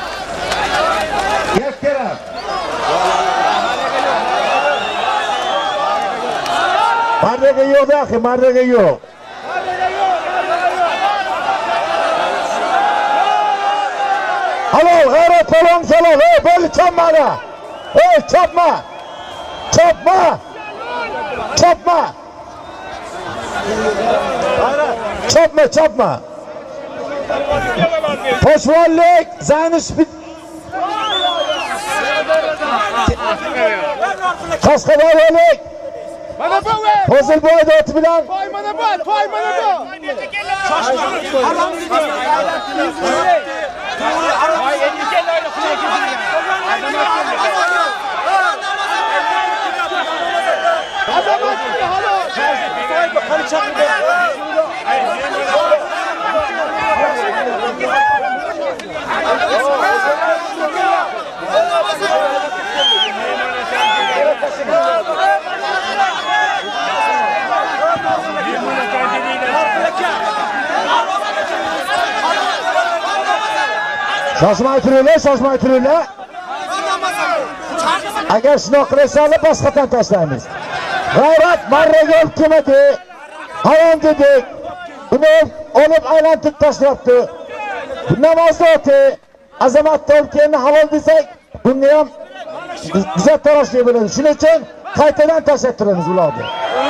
Yakkalab. Marraga yo'q, axi, marraga yo'q. Halol, g'ayrat polvon halol. Ey, bo'li chopmadi. Ey, chopma. Chopma! Chopma! Chopma, chopma! Toshvonlik Zaynishbit Qashqadaryolik mana bu Hozirboy oti bilan to'y mana bu, to'y mana bu. Shoshmay turinglar, shoshmay turinglar. Agar shunaqa qilsangiz boshqadan tashlaymiz. G'ayrat marraga olib kelmadi. Harom dedik. Buni olib aylantirib tashlabdi. Namozni o'ti, azamatni olib kelni halol desak, bunga ham bizat tarashlik bo'ladi. Shuning uchun qaytadan tashlab turamiz ularni.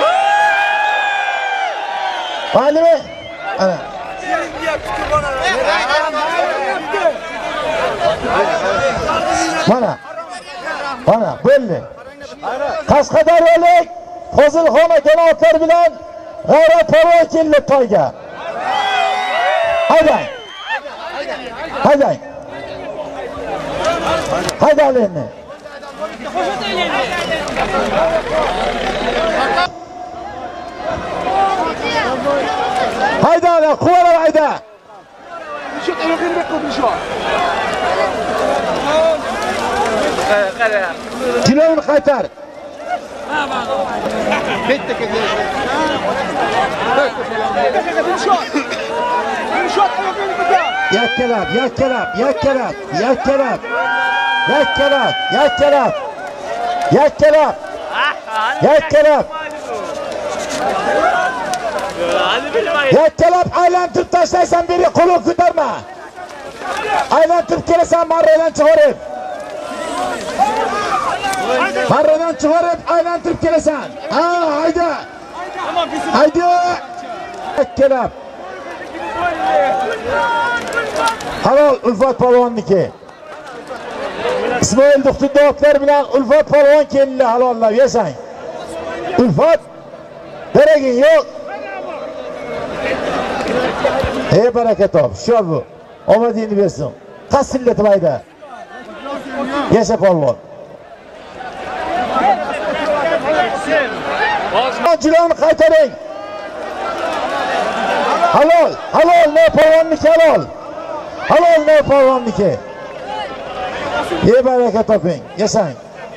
Maylimi? Ana. Mana. Mana bo'ldi. Qashqadaryolik Fozilxon jamoatlar bilan G'ayrat polvon keldi to'yga. Haydang. Haydang. Haydanglarni. Haydanglar, quvara hayda. Shu tarafiga qo'yib Jilovni qaytar. Bitta ketdi. Yakkalab, yakkalab, yakkalab, yakkalab. Yakkalab, yakkalab. Yakkalab. Yakkalab. Yakkalab aylantirib tashlaysan, beri qo'lni ko'tarma. Aylantirib kelasan, marradan chiqarib. Marradan chiqarib aylantirib kelasan. Ha, hayda. Hayda. Yakkalab. Halol Ulfat polvonniki. Ismoil Duxtudotlar bilan Ulfat polvon keldi, halollab yasang. Ulfat daraging yo'q. Ey baraka top, shu bu. Omadingni bersin. Qasillatib ayda. Yasha polvon. Jiloni qaytaring. Halol, halol ne polvonniki halol. Halol ne polvonniki. Ey baraka toping, yasang.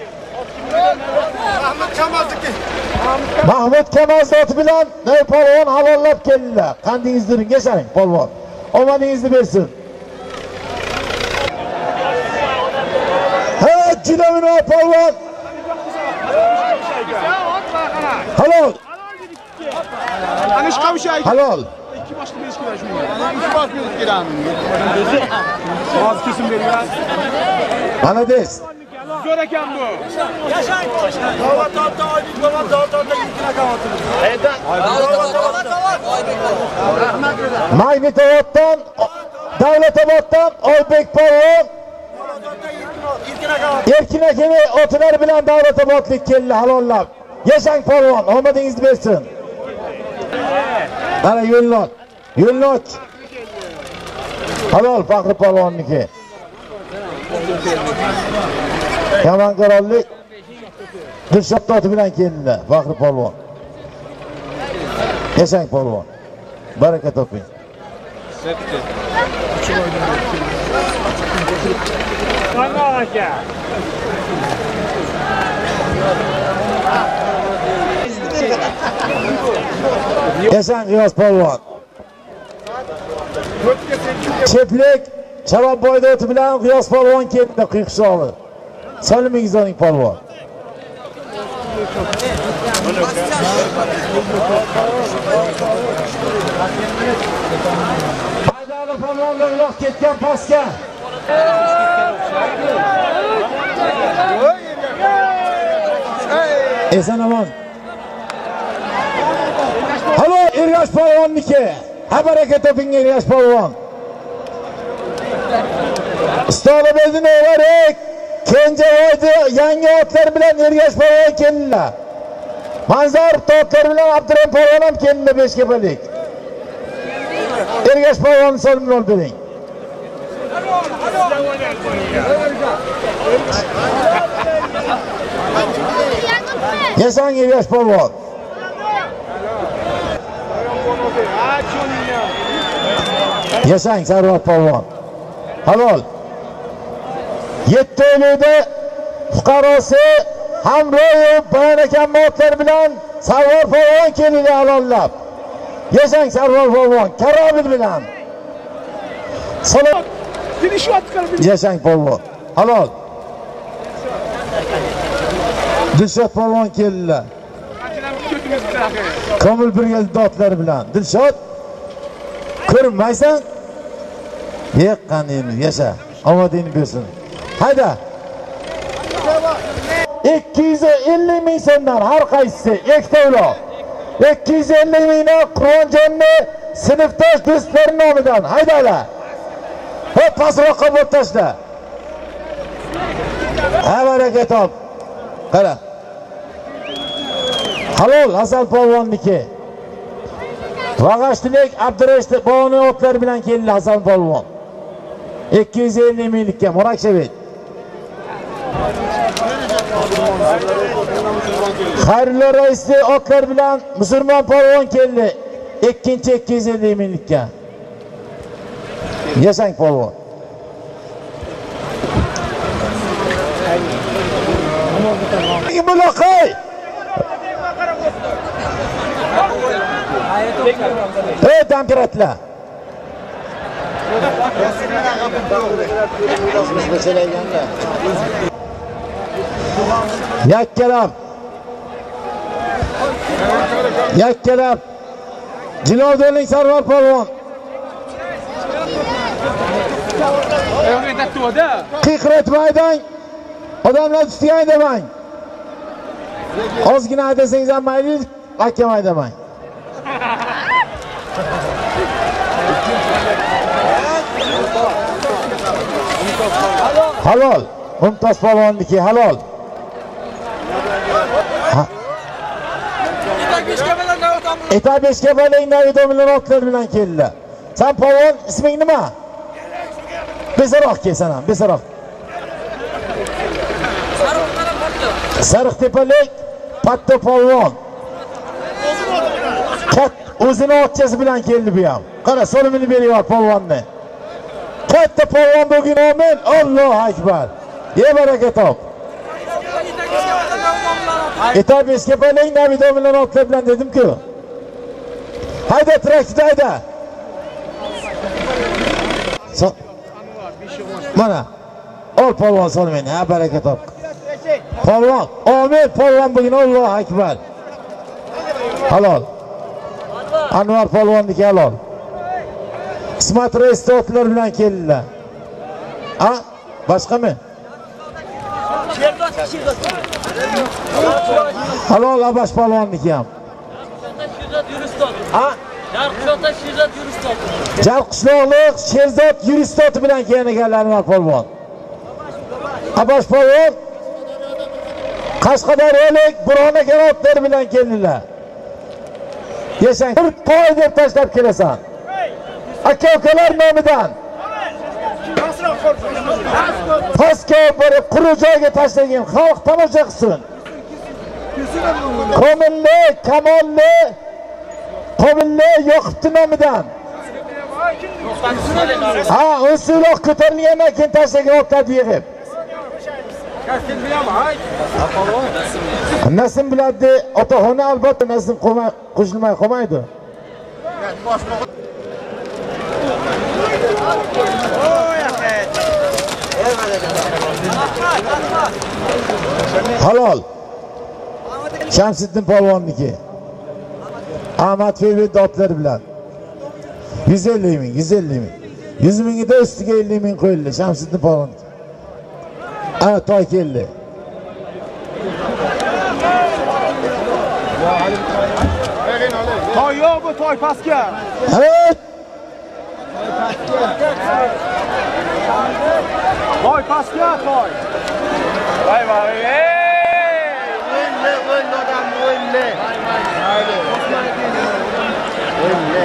Mahmud Kamalniki. Mahmud Kamal zoti bilan ne polvon halollab keldilar. Qandingizni during, yasang polvon. Omadingizni bersin. Ha, jilovini polvon. Halol. Ana shu qavshay. Halol. ikki boshli berish kerak shunga. ikki bosh berish kerak. Hozir kesim bergan. Mana des. Zo'r ekan bu. Yashang. Da'vat topda oylik bo'lgan da'vatda yigirma kavatini. Haydan. Magnitovoddan, Davlatoboddan Oybek polvon Erkin akani otalar bilan Davlatobodlik keldi halollab. Yashang polvon, omadingizni bersin. Mana yo'lnot, yo'lnot. Halol Faxri polvonniki. Kamanqarollik Dilshod oti bilan keldi Faxri polvon. Yashang polvon. Baraka toping. Qanday aka? Yashang G'iyos polvon. Cheplik Sharobboyda o'ti bilan G'iyos polvon keldi Qiyiqshoqli. Salomingiz oling polvon. Haydali polvonlar uloq ketgan pastga. Eson omon. Halo Ergash polvonniki. Ha baraka toping Ergash polvon. Stolobezning o'g'lari Kenjavoyda yangi otlar bilan Ergash polvon keldilar. Manzarov otlar bilan Abdurahim polvon ham keldi Beshkepalik. Ergash polvon salomini olib bering. Yasang Ergash polvon. Yasang Sarvar polvon. Halol. yetti oylikda fuqarosi Hamroyev bayon ekan otlar bilan Sarvar polvon keldi halollab. Yasang Sarvar polvon Karobil bilan. Salom. Yasang polvon. Halol. Dilshod polvon keldilar. Komil birgalikda otlar bilan. Dilshod ko'rmaysan? Yiqqaning yasha. Omadingni bersin. Hayda. ikki yuz ellik ming so'mdan har qaysisi ikkita uloq. ikki yuz ellik mingdan Qur'onjonni sinfdosh do'stlar nomidan haydalar. Va pasroqqa bo'lib tashla. Ha baraka top. Qara. Halol Hasan polvonniki. Vag'ashtilik Abdurashid Boni otlar bilan keldi Hasan polvon. ikki yuz ellik minglikka Morakshabet. Xayrullo raisli otlar bilan Musulmon polvon keldi. ikkinchi ikki yuz ellik minglikka. Yasang polvon. Muloqay. Ey damkiratlar. Yakkalab. Yakkalab. Jilovdorning Sarvar polvon. Qiqratmaydan. Odamlar ustiga haydamang. Ozgina haydasangiz ham mayli, akam haydamang. Halol. Mumtoz polvonniki halol. Etak beshga balang navidomilar otlar bilan keldilar. Sen polvon isming nima? Besaroq kelsan ham, besaroq. Sariqtepalik Patta polvon. Kat o'zini otchasi bilan keldi bu ham. Qara, so'limini beryapti polvonni. Katta polvon bugün amin. Allohu akbar. Ye baraka top. Etab eski balang navidomilar otlar bilan dedim-ku. Hayda traktorda hayda. So mana ol polvon solmang, ha baraka top. Polvon, amin polvon bugün Allohu akbar. Halol. Anvar polvonniki halol. Qismat reisda otlar bilan keldilar. Ha? Boshqami? Halol Abash polvonniki ham. Ha? Jarqishloqda Sherzod Yuristov. Jarqishloqlik Sherzod Yuristov bilan kelganlar Anvar polvon. Abash polvon Qashqadaryolik Burxon otlar bilan keldilar. Yashang. Bir to'y deb tashlab kelasan. Aka-ukalar nomidan. Pastga borib quruq joyga tashlagan xalq tomosha qilsin. Komilli, Kamolli, Qobilli Yoqubti nomidan. Ha, usuloq ko'tarilgandan keyin tashlagan otlarni yig'ib. Nasim biladi, otaxona albatta Nasim qo'shilmay qolmaydi. Halol. Shamsiddin polvonniki. Ahmad Feved otlar bilan. yuz ellik ming, yuz ellik ming. yuz mingida ustiga ellik ming qo'yildi Shamsiddin polvonniki. Ana toy keldi. Toy yo'q bu toy pastga. Evet. Toy pastga toy. Vay vay. O'ynle, o'ynle odam, o'ynle. Mayli. O'ynle.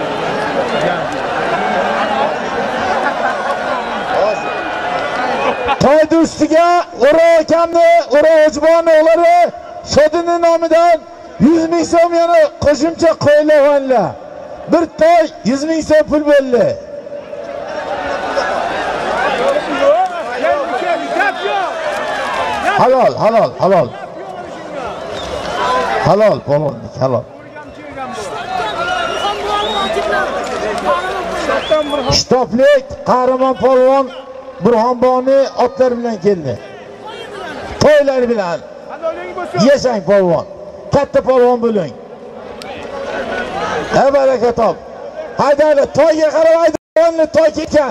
Toy ustiga Ura akamni, Ura Ojbon o'g'lari Shodini nomidan yuz ming so'm yana qo'shimcha qo'yilganlar. Bir toy yuz ming so'm pul bo'ldi. Halol, halol, halol. Halol, polvonnik, halol. Shtoplik Qahramon polvon Burxonboni otlar bilan keldi. To'ylar bilan. Yashang polvon. Katta polvon bo'ling. Ha baraka top. Haydali toyga qarab haydali toy ketgan.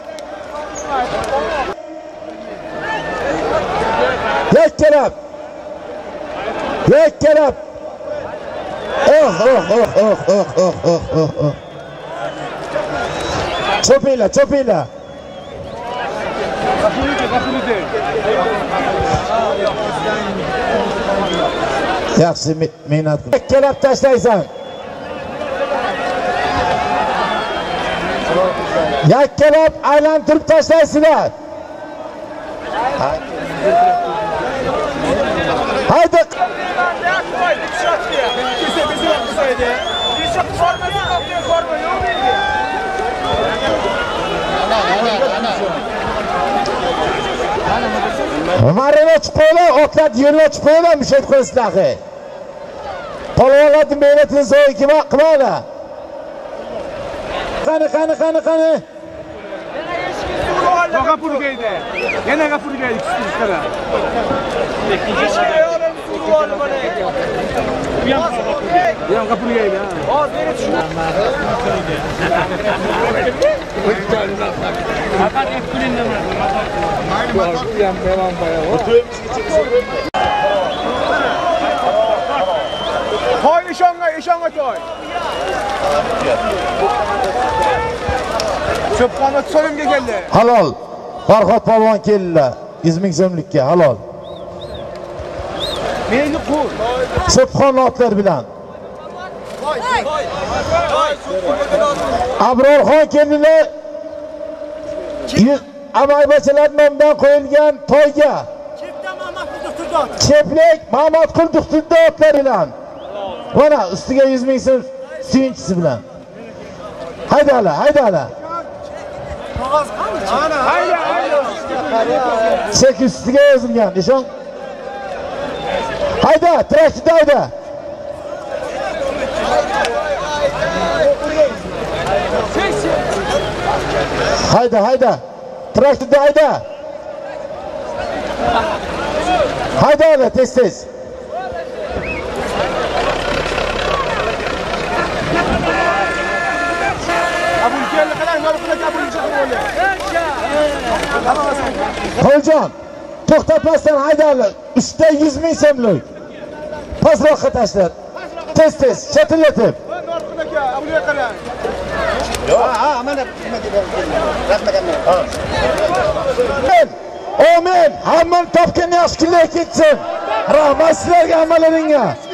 Yakkalab. Yakkalab. Oh oh oh oh oh oh oh oh oh. Chopila, chopila. Yaxshi mehnat qil. Yakkalab tashlaysan. Yakkalab aylantirib tashlaysizlar. Haydi. Marina chiqoylar, otlar yo'lga chiqoylar, mushat qo'ysizlar. Polvonlarning mehnatini zo'y qilmanglar. Qani, qani, qani, qani. Baqa pulgaydi. Yana gapurgaydi chiqishlar. Bu ham gapurgaydi. Hozir beri tushunadi. Faqat epkulindan. Mayli, bu ham devam bayağı. Toy ishonga, ishonga toy. Cho'pqonot so'limga keldi. Halol. Farhod polvon keldilar. yuz ming so'mlikka halol. Meni qo'l. Cho'pqon otlar bilan. Abrorxon keldilar. Amaybachalar nomidan qo'yilgan to'yga. Cheplek Mahmud Qulduqturdi otlar bilan. Mana ustiga yuz ming so'm suyunchisi bilan. Haydala, haydala. Ana, hayda, hayda. Chek ustiga yozilgan, ishon. Hayda, traktorda hayda. Hayda, hayda. Traktorda hayda. Hayda, hayda, tez tez. Qo'yjon, to'xtatmasdan haydanglar. Uchta yuz ming so'mlik. Pastroqqa tashlab. Tez tez, chatillatib. Ha, mana nima deb rasmaganman. Amin. Hamma topgan yaxshi kunlar ketsin. Rahmat sizlarga hammalaringga.